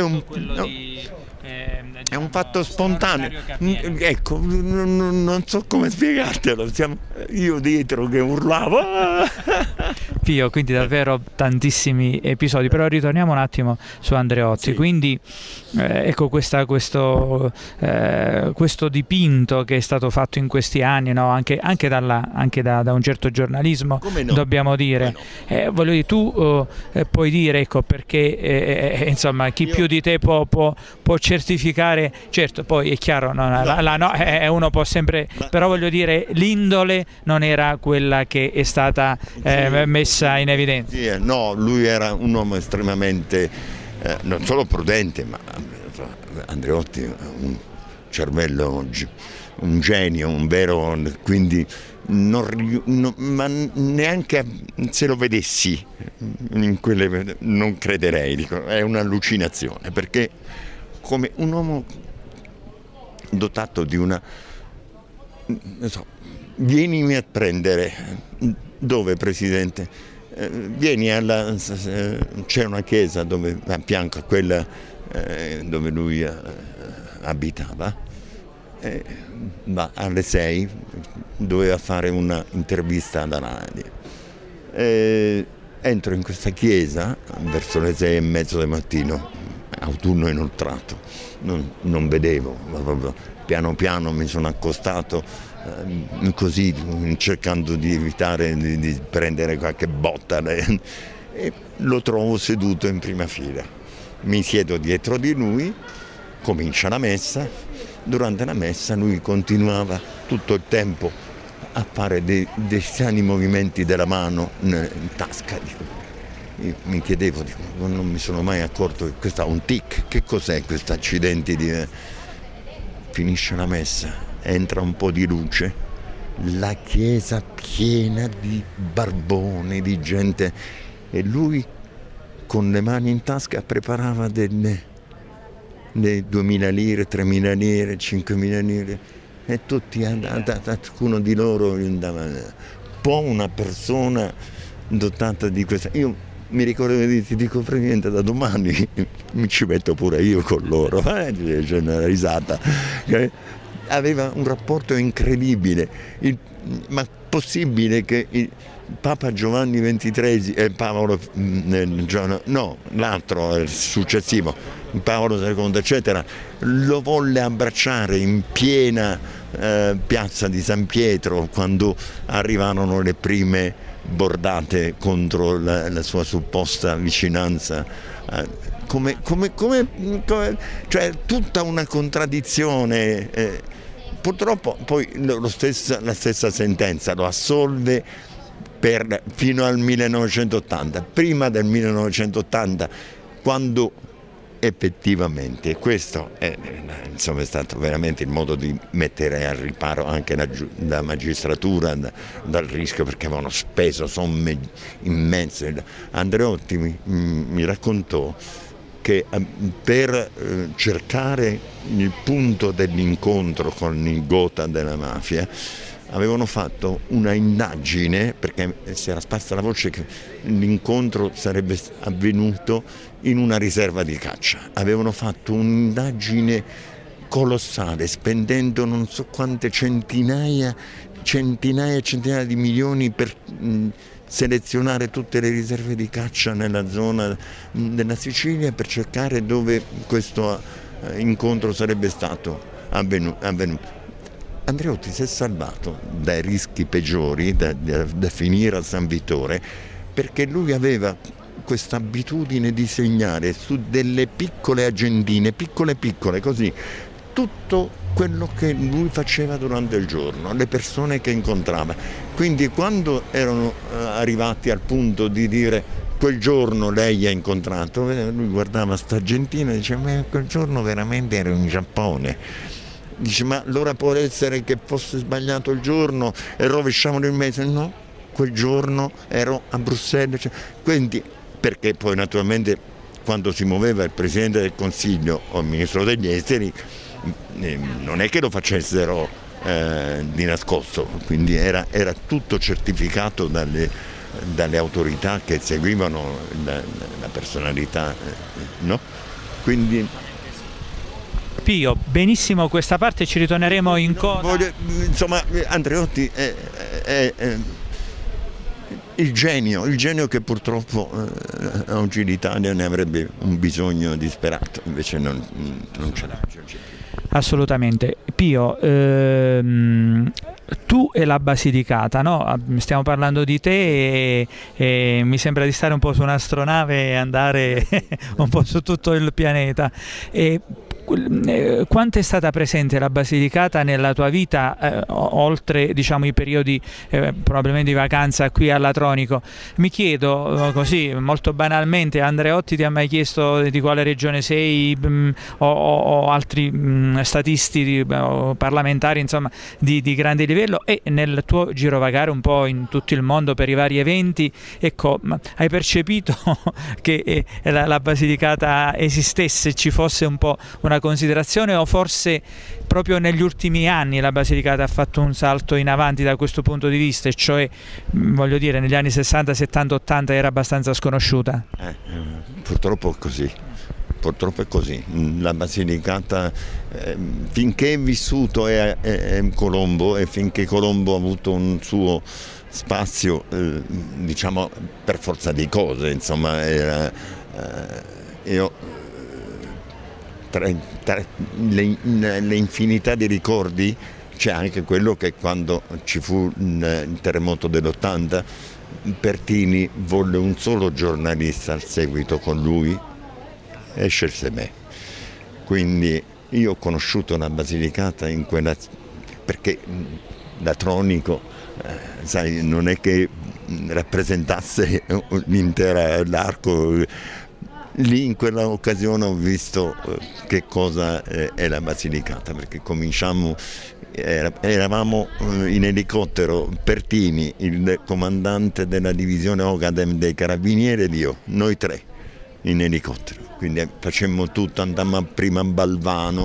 Speaker 2: un fatto spontaneo. Ecco, non so come spiegartelo. Io dietro che urlavo.
Speaker 1: Pio, quindi davvero tantissimi episodi, però ritorniamo un attimo su Andreotti. Sì. Quindi ecco questo dipinto che è stato fatto in questi anni, no? anche da un certo giornalismo, no? Dobbiamo dire, no. Voglio dire, tu puoi dire, ecco, perché insomma chi più di te può certificare, certo, poi è chiaro, uno può sempre, però voglio dire, l'indole non era quella che è stata messa in evidenza.
Speaker 2: Sì, no, lui era un uomo estremamente non solo prudente, ma Andreotti un cervello, un genio, un vero, quindi ma neanche se lo vedessi in quelle non crederei, dico, è un'allucinazione, perché come un uomo dotato di una, non so, vienimi a prendere. Dove, Presidente? Vieni c'è una chiesa dove, a fianco a quella dove lui abitava, ma alle 6 doveva fare una intervista alla radio. Entro in questa chiesa verso le 6:30 del mattino, autunno inoltrato, non vedevo, ma proprio piano piano mi sono accostato così, cercando di evitare di prendere qualche botta, e lo trovo seduto in prima fila. Mi siedo dietro di lui, comincia la messa. Durante la messa lui continuava tutto il tempo a fare dei strani movimenti della mano in tasca. Io mi chiedevo, non mi sono mai accorto che questo ha un tic, che cos'è questo accidente di... Finisce la messa, entra un po' di luce, la chiesa piena di barboni, di gente, e lui con le mani in tasca preparava delle 2.000 lire, 3.000 lire, 5.000 lire, e tutti, a ciascuno di loro dava. Può una persona dotata di questa... Io mi ricordo che ti dico, praticamente da domani mi ci metto pure io con loro, c'è una risata. Aveva un rapporto incredibile, ma possibile che il Papa Giovanni XXIII, Paolo, no, l'altro, il successivo, Paolo II, eccetera, lo volle abbracciare in piena piazza di San Pietro quando arrivarono le prime bordate contro la sua supposta vicinanza, cioè tutta una contraddizione. Purtroppo poi la stessa sentenza lo assolve fino al 1980. Prima del 1980, quando effettivamente questo è stato veramente il modo di mettere al riparo anche la magistratura dal rischio, perché avevano speso somme immense. Andreotti mi raccontò che per cercare il punto dell'incontro con il gota della mafia avevano fatto una indagine, perché si era sparsa la voce che l'incontro sarebbe avvenuto in una riserva di caccia. Avevano fatto un'indagine colossale, spendendo non so quante centinaia e centinaia di milioni per selezionare tutte le riserve di caccia nella zona della Sicilia, per cercare dove questo incontro sarebbe stato avvenuto. Andreotti si è salvato dai rischi peggiori, da finire a San Vittore, perché lui aveva questa abitudine di segnare su delle piccole agendine, piccole così, tutto quello che lui faceva durante il giorno, le persone che incontrava. Quindi quando erano arrivati al punto di dire quel giorno lei ha incontrato, lui guardava sta agentina e diceva, ma quel giorno veramente ero in Giappone. Dice, ma allora può essere che fosse sbagliato il giorno e rovesciavano il mese? No, quel giorno ero a Bruxelles. Quindi, perché poi naturalmente quando si muoveva il Presidente del Consiglio o il Ministro degli Esteri non è che lo facessero di nascosto, quindi era tutto certificato dalle autorità che seguivano la personalità, no? Quindi
Speaker 1: Pio, benissimo questa parte, ci ritorneremo in coda.
Speaker 2: Insomma, Andreotti è il genio che purtroppo oggi l'Italia ne avrebbe un bisogno disperato, invece non ce l'ha.
Speaker 1: Assolutamente. Pio, tu e la Basilicata, no? Stiamo parlando di te e mi sembra di stare un po' su un'astronave e andare un po' su tutto il pianeta. Quanto è stata presente la Basilicata nella tua vita, oltre, diciamo, i periodi probabilmente di vacanza qui a Latronico? Mi chiedo così molto banalmente, Andreotti ti ha mai chiesto di quale regione sei, o altri statisti parlamentari, insomma, di grande livello, e nel tuo girovagare un po' in tutto il mondo per i vari eventi, ecco, hai percepito che la Basilicata esistesse, ci fosse un po' una considerazione, o forse proprio negli ultimi anni la Basilicata ha fatto un salto in avanti da questo punto di vista, e cioè, voglio dire, negli anni 60, 70, 80 era abbastanza sconosciuta?
Speaker 2: Purtroppo è così. Purtroppo è così. La Basilicata, finché è vissuto è Colombo, e finché Colombo ha avuto un suo spazio, diciamo per forza di cose, insomma, io tra le infinità di ricordi c'è anche quello che quando ci fu il terremoto dell'80 Pertini volle un solo giornalista al seguito con lui e scelse me. Quindi io ho conosciuto la Basilicata in quella, perché da Tronico sai, non è che rappresentasse l'intero l'arco. Lì in quella occasione ho visto che cosa è la Basilicata, perché eravamo in elicottero, Pertini, il comandante della divisione Ogadem dei Carabinieri ed io, noi tre in elicottero, quindi facemmo tutto, andammo prima a Balvano,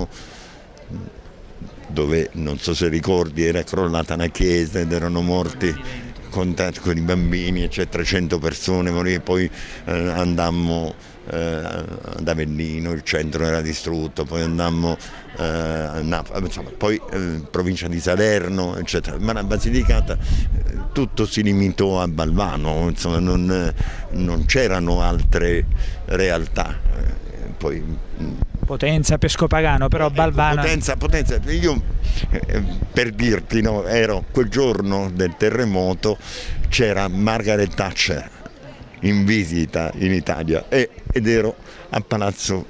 Speaker 2: dove non so se ricordi era crollata una chiesa ed erano morti con i bambini, cioè 300 persone, poi andammo ad Avellino, il centro era distrutto, poi andammo a Napoli, insomma, poi provincia di Salerno, eccetera. Ma la Basilicata tutto si limitò a Balvano, insomma, non c'erano altre realtà. Poi,
Speaker 1: Potenza, Pescopagano, però Balvano.
Speaker 2: Potenza. Io per dirti, no, ero quel giorno del terremoto, c'era Margaret Thatcher in visita in Italia ed ero a Palazzo,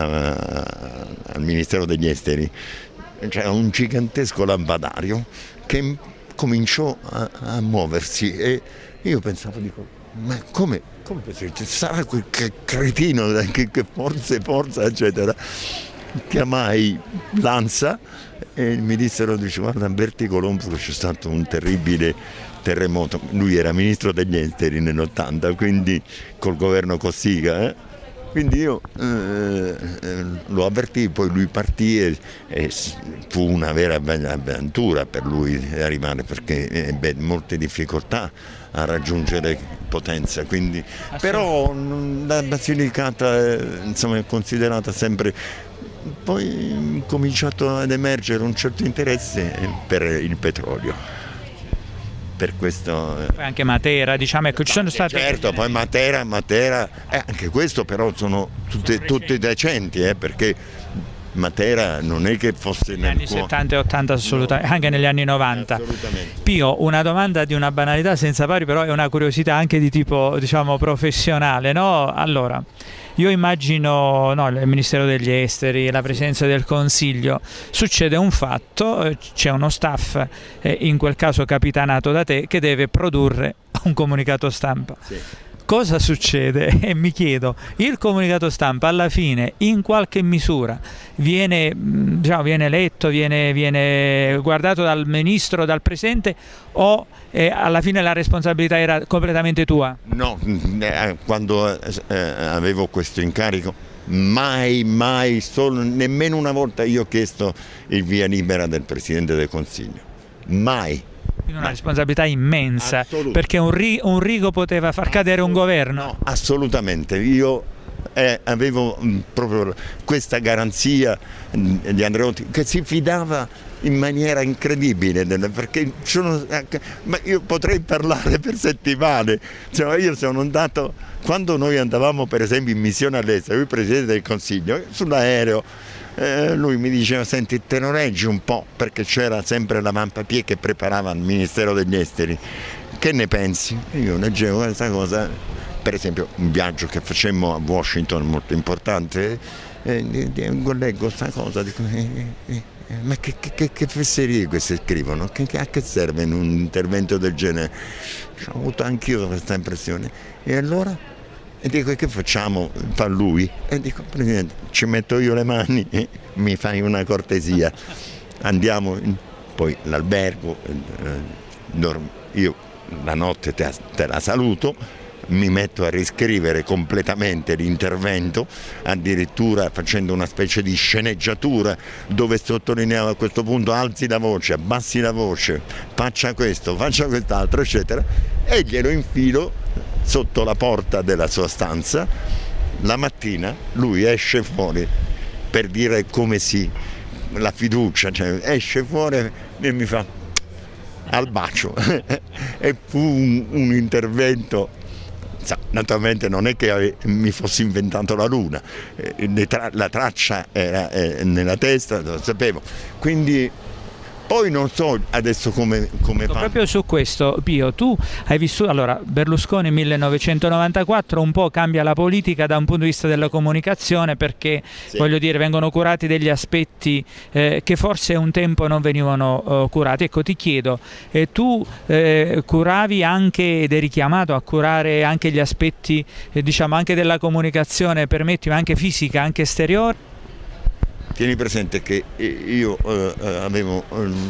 Speaker 2: al Ministero degli Esteri. C'era un gigantesco lampadario che cominciò a muoversi e io pensavo, dico, ma come sarà quel cretino che forza eccetera. Chiamai l'ANSA e mi dissero, guarda, Berti Colombo, c'è stato un terribile terremoto, lui era ministro degli esteri nell'80, quindi col governo Cossiga, quindi io lo avvertii, poi lui partì e fu una vera bella avventura per lui arrivare, perché ebbe molte difficoltà a raggiungere Potenza, quindi, però la Basilicata insomma, è considerata sempre. Poi è cominciato ad emergere un certo interesse per il petrolio, per questo.
Speaker 1: Poi anche Matera, diciamo, ecco, ci sono state.
Speaker 2: Certo, poi Matera, anche questo però sono tutti decenti, perché Matera non è che fosse
Speaker 1: negli anni 70 e 80 assolutamente, no, anche negli anni 90.
Speaker 2: Assolutamente.
Speaker 1: Pio, una domanda di una banalità senza pari, però è una curiosità anche di tipo, diciamo, professionale, no? Allora, io immagino, no, il Ministero degli Esteri, la Presidenza del Consiglio, succede un fatto, c'è uno staff, in quel caso capitanato da te, che deve produrre un comunicato stampa. Sì. Cosa succede? E mi chiedo, il comunicato stampa alla fine in qualche misura viene letto, viene guardato dal ministro, dal presidente, o alla fine la responsabilità era completamente tua?
Speaker 2: No, quando avevo questo incarico mai, nemmeno una volta io ho chiesto il via libera del Presidente del Consiglio, mai.
Speaker 1: Una responsabilità immensa, perché un rigo poteva far cadere un governo.
Speaker 2: No, assolutamente, io avevo proprio questa garanzia di Andreotti, che si fidava in maniera incredibile, perché ma io potrei parlare per settimane, cioè, io sono andato, quando noi andavamo per esempio in missione all'estero, il Presidente del Consiglio, sull'aereo, lui mi diceva, senti, te lo reggi un po', perché c'era sempre la Vampapié che preparava il Ministero degli Esteri, che ne pensi? Io leggevo questa cosa, per esempio un viaggio che facemmo a Washington molto importante, leggo questa cosa, dico, ma che fesserie queste scrivono, a che serve in un intervento del genere? Ho avuto anch'io questa impressione, e allora? E dico, che facciamo? Fa lui. E dico, Presidente, ci metto io le mani, mi fai una cortesia. Andiamo, poi l'albergo, io la notte te la saluto, mi metto a riscrivere completamente l'intervento, addirittura facendo una specie di sceneggiatura dove sottolineavo, a questo punto alzi la voce, abbassi la voce, faccia questo, faccia quest'altro, eccetera, e glielo infilo sotto la porta della sua stanza. La mattina lui esce fuori per dire come la fiducia, cioè esce fuori e mi fa al bacio e fu un intervento Naturalmente non è che mi fossi inventato la luna, la traccia era nella testa, lo sapevo, quindi poi non so adesso come fa.
Speaker 1: Proprio su questo, Pio, tu hai vissuto, allora, Berlusconi 1994, un po' cambia la politica da un punto di vista della comunicazione, perché sì, voglio dire, vengono curati degli aspetti che forse un tempo non venivano curati. Ecco, ti chiedo, tu curavi anche ed eri chiamato a curare anche gli aspetti, diciamo, anche della comunicazione, permettimi, anche fisica, anche esteriore?
Speaker 2: Tieni presente che io avevo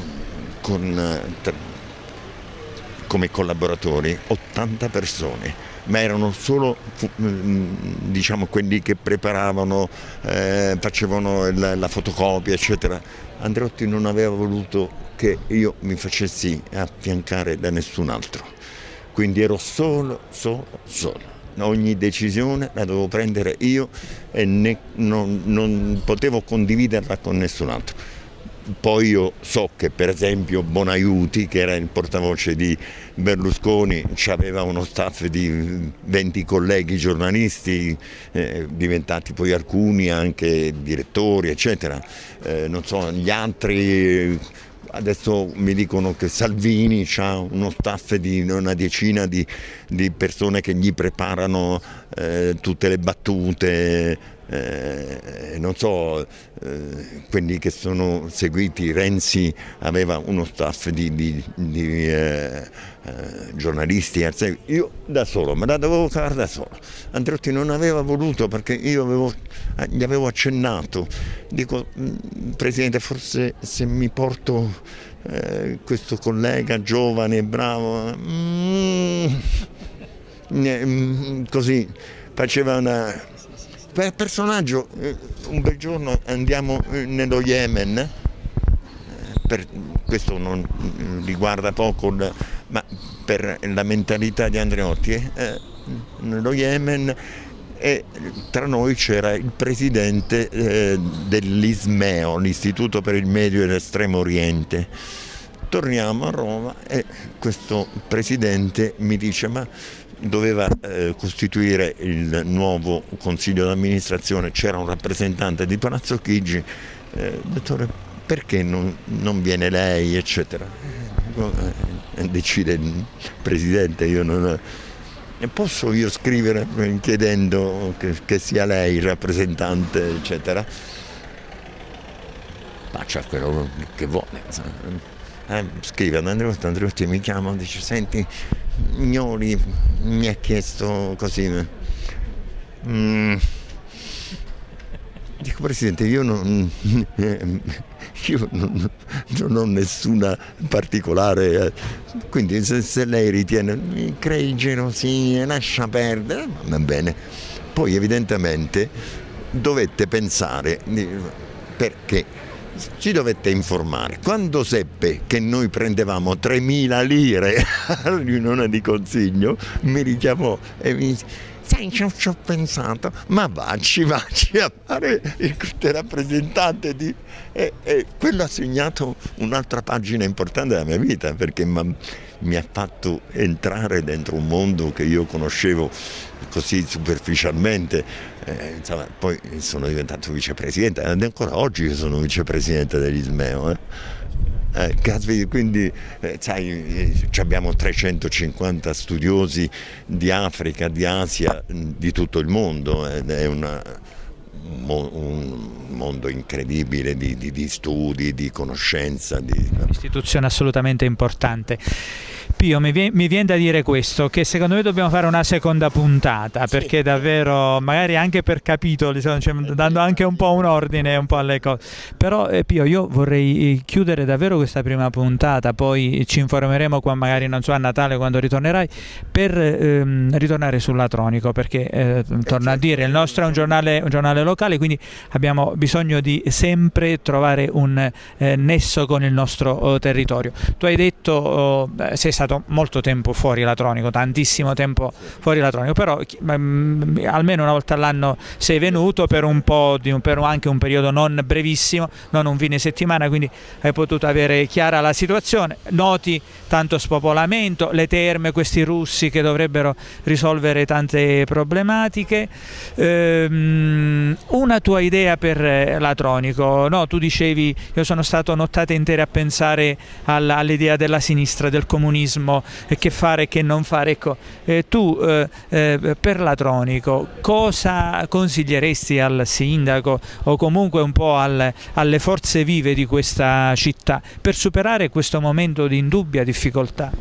Speaker 2: come collaboratori 80 persone, ma erano solo diciamo quelli che preparavano, facevano la fotocopia, eccetera. Andreotti non aveva voluto che io mi facessi affiancare da nessun altro, quindi ero solo. Ogni decisione la dovevo prendere io e non potevo condividerla con nessun altro. Poi io so che per esempio Bonaiuti, che era il portavoce di Berlusconi, aveva uno staff di 20 colleghi giornalisti, diventati poi alcuni anche direttori, eccetera. Non so, gli altri. Adesso mi dicono che Salvini ha uno staff di una decina di persone che gli preparano tutte le battute, non so, quelli che sono seguiti. Renzi aveva uno staff di giornalisti, io da solo, me la dovevo fare da solo. Andreotti non aveva voluto, perché io gli avevo accennato, dico, Presidente, forse se mi porto questo collega giovane e bravo, così faceva una personaggio. Un bel giorno andiamo nello Yemen, questo non riguarda poco, ma per la mentalità di Andreotti, nello Yemen, e tra noi c'era il presidente dell'ISMEO, l'Istituto per il Medio e l'Estremo Oriente. Torniamo a Roma e questo presidente mi dice: ma doveva costituire il nuovo consiglio d'amministrazione, c'era un rappresentante di Palazzo Chigi, dottore, perché non viene lei, eccetera. Decide il presidente, io non... E posso io scrivere chiedendo che sia lei il rappresentante, eccetera? Faccia quello che vuole. Scrive ad Andreotti, mi chiama, dice: senti, Gnoli mi ha chiesto così. Dico: Presidente, io non ho nessuna particolare, quindi se lei ritiene, crei gelosie, lascia perdere, va bene. Poi evidentemente dovette pensare, perché ci dovette informare. Quando seppe che noi prendevamo 3.000 lire alla riunione di consiglio, mi richiamò e mi disse: sai, ci ho pensato, ma vacci a fare il rappresentante di... E quello ha segnato un'altra pagina importante della mia vita, perché mi ha fatto entrare dentro un mondo che io conoscevo così superficialmente. Insomma, poi sono diventato vicepresidente, ed ancora oggi io sono vicepresidente dell'ISMEO. Quindi sai, abbiamo 350 studiosi di Africa, di Asia, di tutto il mondo, ed è un mondo incredibile di studi, di conoscenza.
Speaker 1: Un'istituzione assolutamente importante. Pio, mi viene da dire questo, che secondo me dobbiamo fare una seconda puntata, perché sì, davvero, magari anche per capitoli, dando anche un po' un ordine un po' alle cose. Però Pio, io vorrei chiudere davvero questa prima puntata, poi ci informeremo qua, magari non so, a Natale quando ritornerai, per ritornare sul Latronico, perché torno a dire, il nostro è un giornale locale, quindi abbiamo bisogno di sempre trovare un nesso con il nostro territorio. Tu hai detto, sei stato stato molto tempo fuori Latronico, tantissimo tempo fuori Latronico, però almeno una volta all'anno sei venuto per un po' per anche un periodo non brevissimo, non un fine settimana, quindi hai potuto avere chiara la situazione, noti tanto spopolamento, le terme, questi russi che dovrebbero risolvere tante problematiche. Una tua idea per Latronico? No, tu dicevi, io sono stato nottate intere a pensare all'idea della sinistra, del comunismo, e che fare e che non fare. Ecco, tu per Latronico cosa consiglieresti al sindaco o comunque un po' alle forze vive di questa città per superare questo momento di indubbia difficoltà?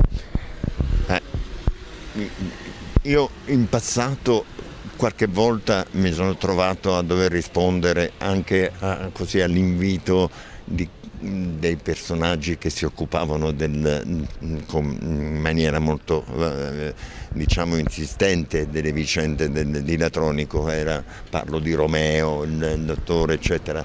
Speaker 2: Io in passato qualche volta mi sono trovato a dover rispondere anche così all'invito dei personaggi che si occupavano in maniera molto diciamo insistente delle vicende di Latronico. Parlo di Romeo, il dottore, eccetera.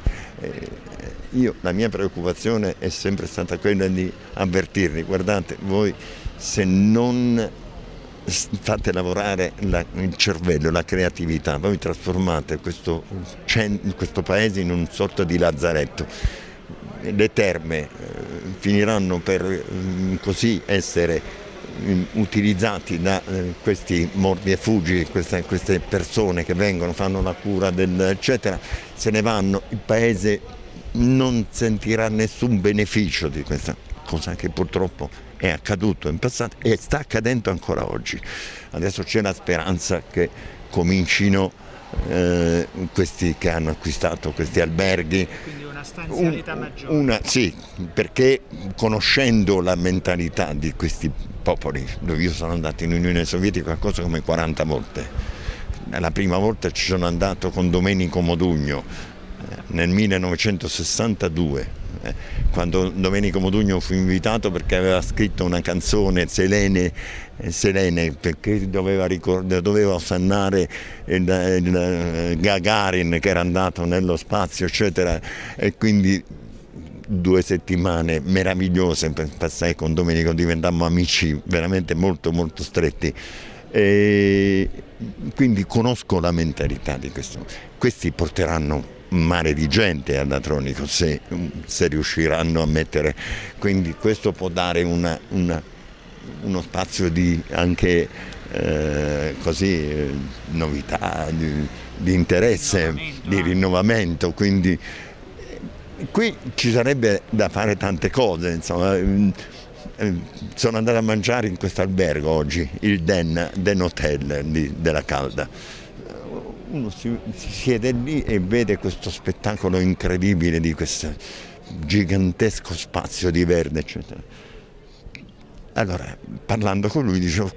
Speaker 2: La mia preoccupazione è sempre stata quella di avvertirli: guardate, voi se non fate lavorare il cervello, la creatività, voi trasformate questo paese in un sorta di lazzaretto. Le terme finiranno per così essere utilizzati da questi mordi e fuggi, queste persone che vengono, fanno la cura eccetera, se ne vanno, il paese non sentirà nessun beneficio di questa cosa che purtroppo è accaduto in passato e sta accadendo ancora oggi. Adesso c'è la speranza che comincino questi che hanno acquistato questi alberghi. Quindi una stanzialità maggiore. Sì, perché conoscendo la mentalità di questi popoli, dove io sono andato in Unione Sovietica qualcosa come 40 volte. La prima volta ci sono andato con Domenico Modugno nel 1962. Quando Domenico Modugno fu invitato perché aveva scritto una canzone, Selene, perché doveva osannare il Gagarin che era andato nello spazio, eccetera, e quindi 2 settimane meravigliose passai con Domenico, diventammo amici veramente molto molto stretti. E quindi conosco la mentalità di questo. Questi porteranno un mare di gente a Latronico se riusciranno a mettere, quindi questo può dare uno spazio di anche così novità, di interesse, di rinnovamento, quindi qui ci sarebbe da fare tante cose, insomma. Sono andato a mangiare in questo albergo oggi, il Den Hotel della Calda. Uno si siede lì e vede questo spettacolo incredibile di questo gigantesco spazio di verde, eccetera. Allora, parlando con lui, dicevo,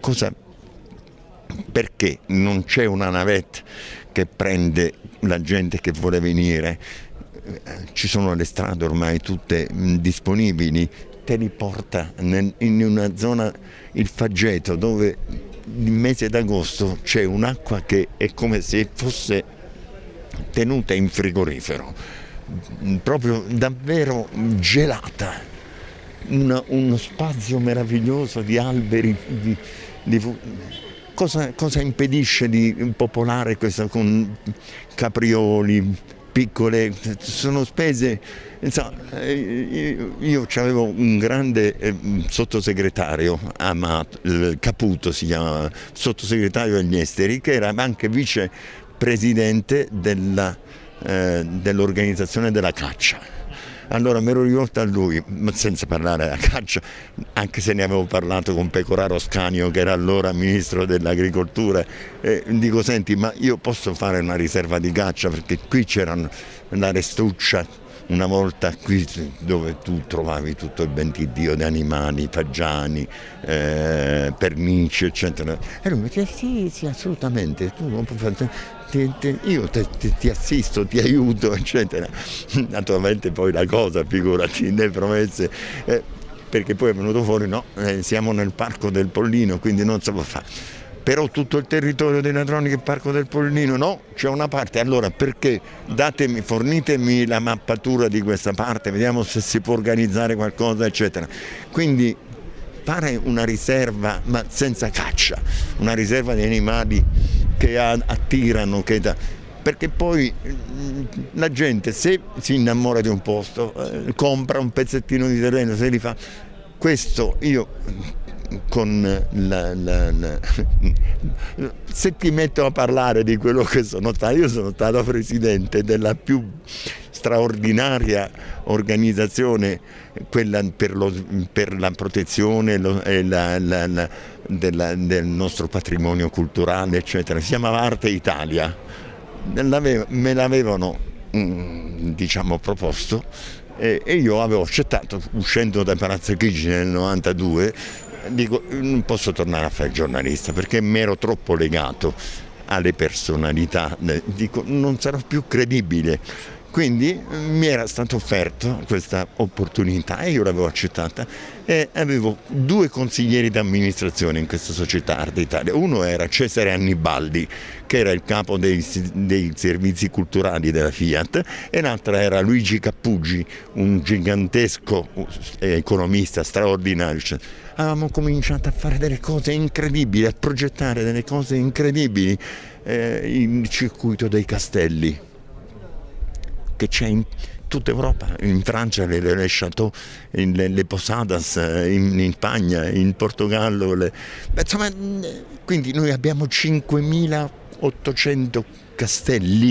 Speaker 2: perché non c'è una navetta che prende la gente che vuole venire? Ci sono le strade ormai tutte disponibili, te li porta in una zona, il Faggeto, dove nel mese d'agosto c'è un'acqua che è come se fosse tenuta in frigorifero, proprio davvero gelata, uno spazio meraviglioso di alberi, cosa impedisce di popolare questo con caprioli, piccole, sono spese, insomma, io avevo un grande sottosegretario, Caputo si chiama, sottosegretario degli esteri, che era anche vicepresidente dell'organizzazione della caccia. Allora mi ero rivolto a lui, senza parlare della caccia, anche se ne avevo parlato con Pecoraro Scanio, che era allora ministro dell'agricoltura, e dico: senti, ma io posso fare una riserva di caccia, perché qui c'era la Restuccia una volta, qui dove tu trovavi tutto il ben di Dio di animali, fagiani, pernici, eccetera. E lui mi dice: sì, assolutamente, tu non puoi fare. Io ti assisto, ti aiuto, eccetera. Naturalmente poi la cosa, figurati, le promesse, perché poi è venuto fuori, no, siamo nel Parco del Pollino, quindi non si può fare. Però tutto il territorio di Latronico è Parco del Pollino, no, c'è una parte, allora perché fornitemi la mappatura di questa parte, vediamo se si può organizzare qualcosa, eccetera. Quindi fare una riserva ma senza caccia, una riserva di animali che attirano, perché poi la gente, se si innamora di un posto, compra un pezzettino di terreno, se li fa. Questo io se ti metto a parlare di quello che sono stato, io sono stato presidente della più straordinaria organizzazione, quella per la protezione del nostro patrimonio culturale, eccetera. Si chiamava Arte Italia, me l'avevano diciamo proposto e io avevo accettato, uscendo da Palazzo Chigi nel 92. Dico, non posso tornare a fare il giornalista perché mi ero troppo legato alle personalità, dico, non sarò più credibile. Quindi mi era stata offerta questa opportunità e io l'avevo accettata e avevo 2 consiglieri d'amministrazione in questa società Arte Italia. Uno era Cesare Annibaldi, che era il capo dei servizi culturali della Fiat, e l'altro era Luigi Cappugi, un gigantesco economista straordinario. Avevamo cominciato a fare delle cose incredibili, a progettare delle cose incredibili, il circuito dei castelli che c'è in tutta Europa, in Francia le Château, le Posadas, in Spagna, in Portogallo. Insomma, quindi noi abbiamo 5.800 castelli.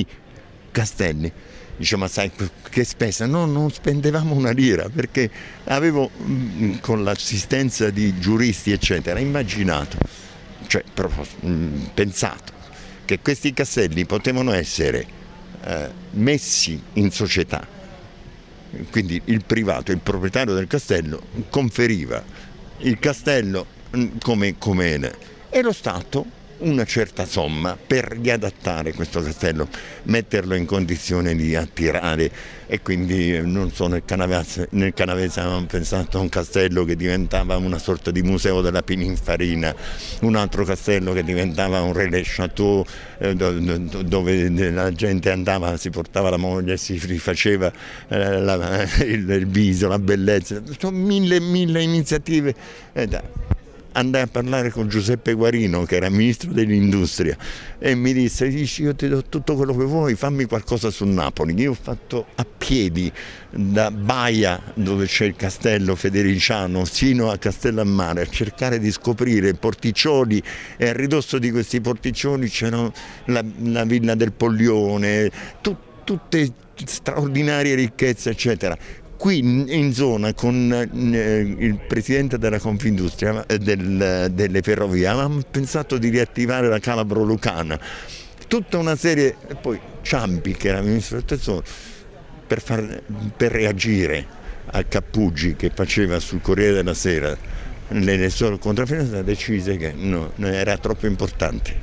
Speaker 2: Dice, ma sai che spesa? No, non spendevamo una lira, perché avevo, con l'assistenza di giuristi eccetera, immaginato, cioè pensato che questi castelli potevano essere messi in società, quindi il privato, il proprietario del castello conferiva il castello come e lo Stato una certa somma per riadattare questo castello, metterlo in condizione di attirare, e quindi non so, nel Canavese avevamo pensato a un castello che diventava una sorta di museo della Pininfarina, un altro castello che diventava un Relais Château dove la gente andava, si portava la moglie e si rifaceva il viso, la bellezza, sono mille iniziative. Andai a parlare con Giuseppe Guarino, che era ministro dell'industria, e mi disse, io ti do tutto quello che vuoi, fammi qualcosa su Napoli. Io ho fatto a piedi da Baia, dove c'è il castello Federiciano, sino a Castellammare, a cercare di scoprire porticcioli, e a ridosso di questi porticcioli c'era la Villa del Poglione, tutte straordinarie ricchezze, eccetera. Qui in zona, con il presidente della Confindustria delle ferrovie, avevamo pensato di riattivare la Calabro Lucana, tutta una serie, e poi Ciampi, che era ministro del Tesoro, per reagire a Cappugi, che faceva sul Corriere della Sera le sue controfinanze, decise che no, era troppo importante.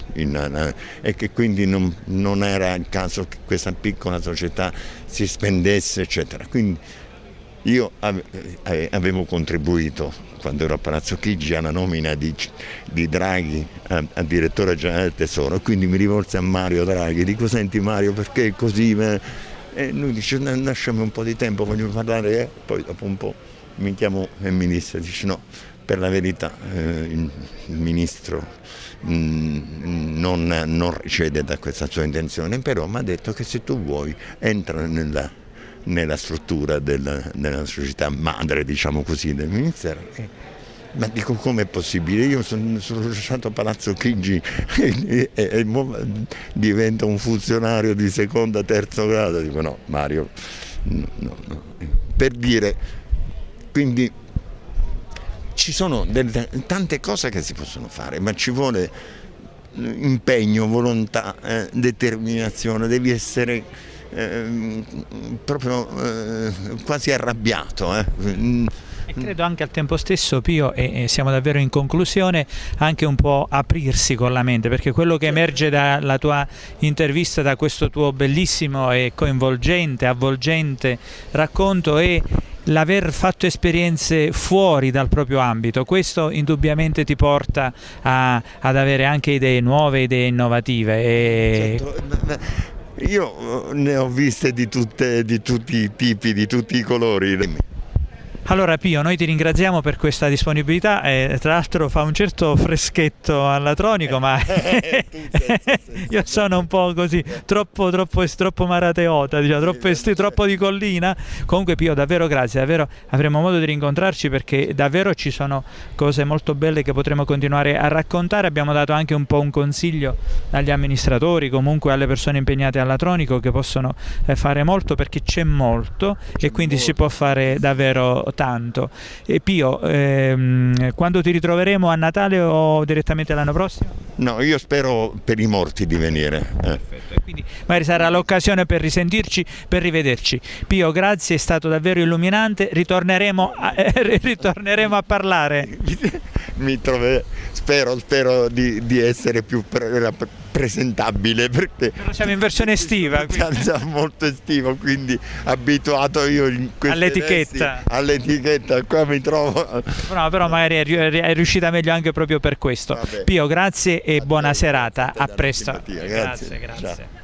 Speaker 2: E che quindi non era il caso che questa piccola società si spendesse, eccetera. Quindi io avevo contribuito, quando ero a Palazzo Chigi, alla nomina di Draghi a direttore generale del Tesoro, quindi mi rivolsi a Mario Draghi, dico, senti Mario, perché così? E lui dice, lasciami un po' di tempo, voglio parlare, poi dopo un po' mi chiamò e mi dice no, per la verità il ministro non recede da questa sua intenzione, però mi ha detto che se tu vuoi entra nella struttura della società madre, diciamo così, del Ministero. Ma dico, com'è possibile? Io sono lasciato a Palazzo Chigi e divento un funzionario di seconda, terzo grado. Dico no, Mario, no. Per dire, quindi ci sono tante cose che si possono fare, ma ci vuole impegno, volontà, determinazione, devi essere proprio quasi arrabbiato.
Speaker 1: E credo anche al tempo stesso, Pio, e siamo davvero in conclusione, anche un po' aprirsi con la mente, perché quello che emerge dalla tua intervista, da questo tuo bellissimo e coinvolgente, avvolgente racconto, è l'aver fatto esperienze fuori dal proprio ambito. Questo indubbiamente ti porta ad avere anche idee nuove, idee innovative.
Speaker 2: Certo. Io ne ho viste di tutti i tipi, di tutti i colori.
Speaker 1: Allora Pio, noi ti ringraziamo per questa disponibilità, tra l'altro fa un certo freschetto allatronico, ma io sono un po' così, troppo marateota, diciamo, troppo di collina. Comunque Pio, davvero grazie, davvero avremo modo di rincontrarci, perché davvero ci sono cose molto belle che potremo continuare a raccontare. Abbiamo dato anche un po' un consiglio agli amministratori, comunque alle persone impegnate all'atronico, che possono fare molto, perché c'è molto e quindi si può fare davvero tanto. E Pio, quando ti ritroveremo, a Natale o direttamente l'anno prossimo?
Speaker 2: No, io spero per i morti di venire.
Speaker 1: Perfetto. E quindi magari sarà l'occasione per risentirci, per rivederci. Pio, grazie, è stato davvero illuminante. Ritorneremo a parlare.
Speaker 2: Spero di essere più presentabile, perché
Speaker 1: però siamo in versione estiva,
Speaker 2: molto estivo, quindi abituato io all'etichetta, qua mi trovo.
Speaker 1: No, però magari è riuscita meglio anche proprio per questo. Pio, grazie e buona serata, a presto.
Speaker 2: Grazie.
Speaker 1: Grazie.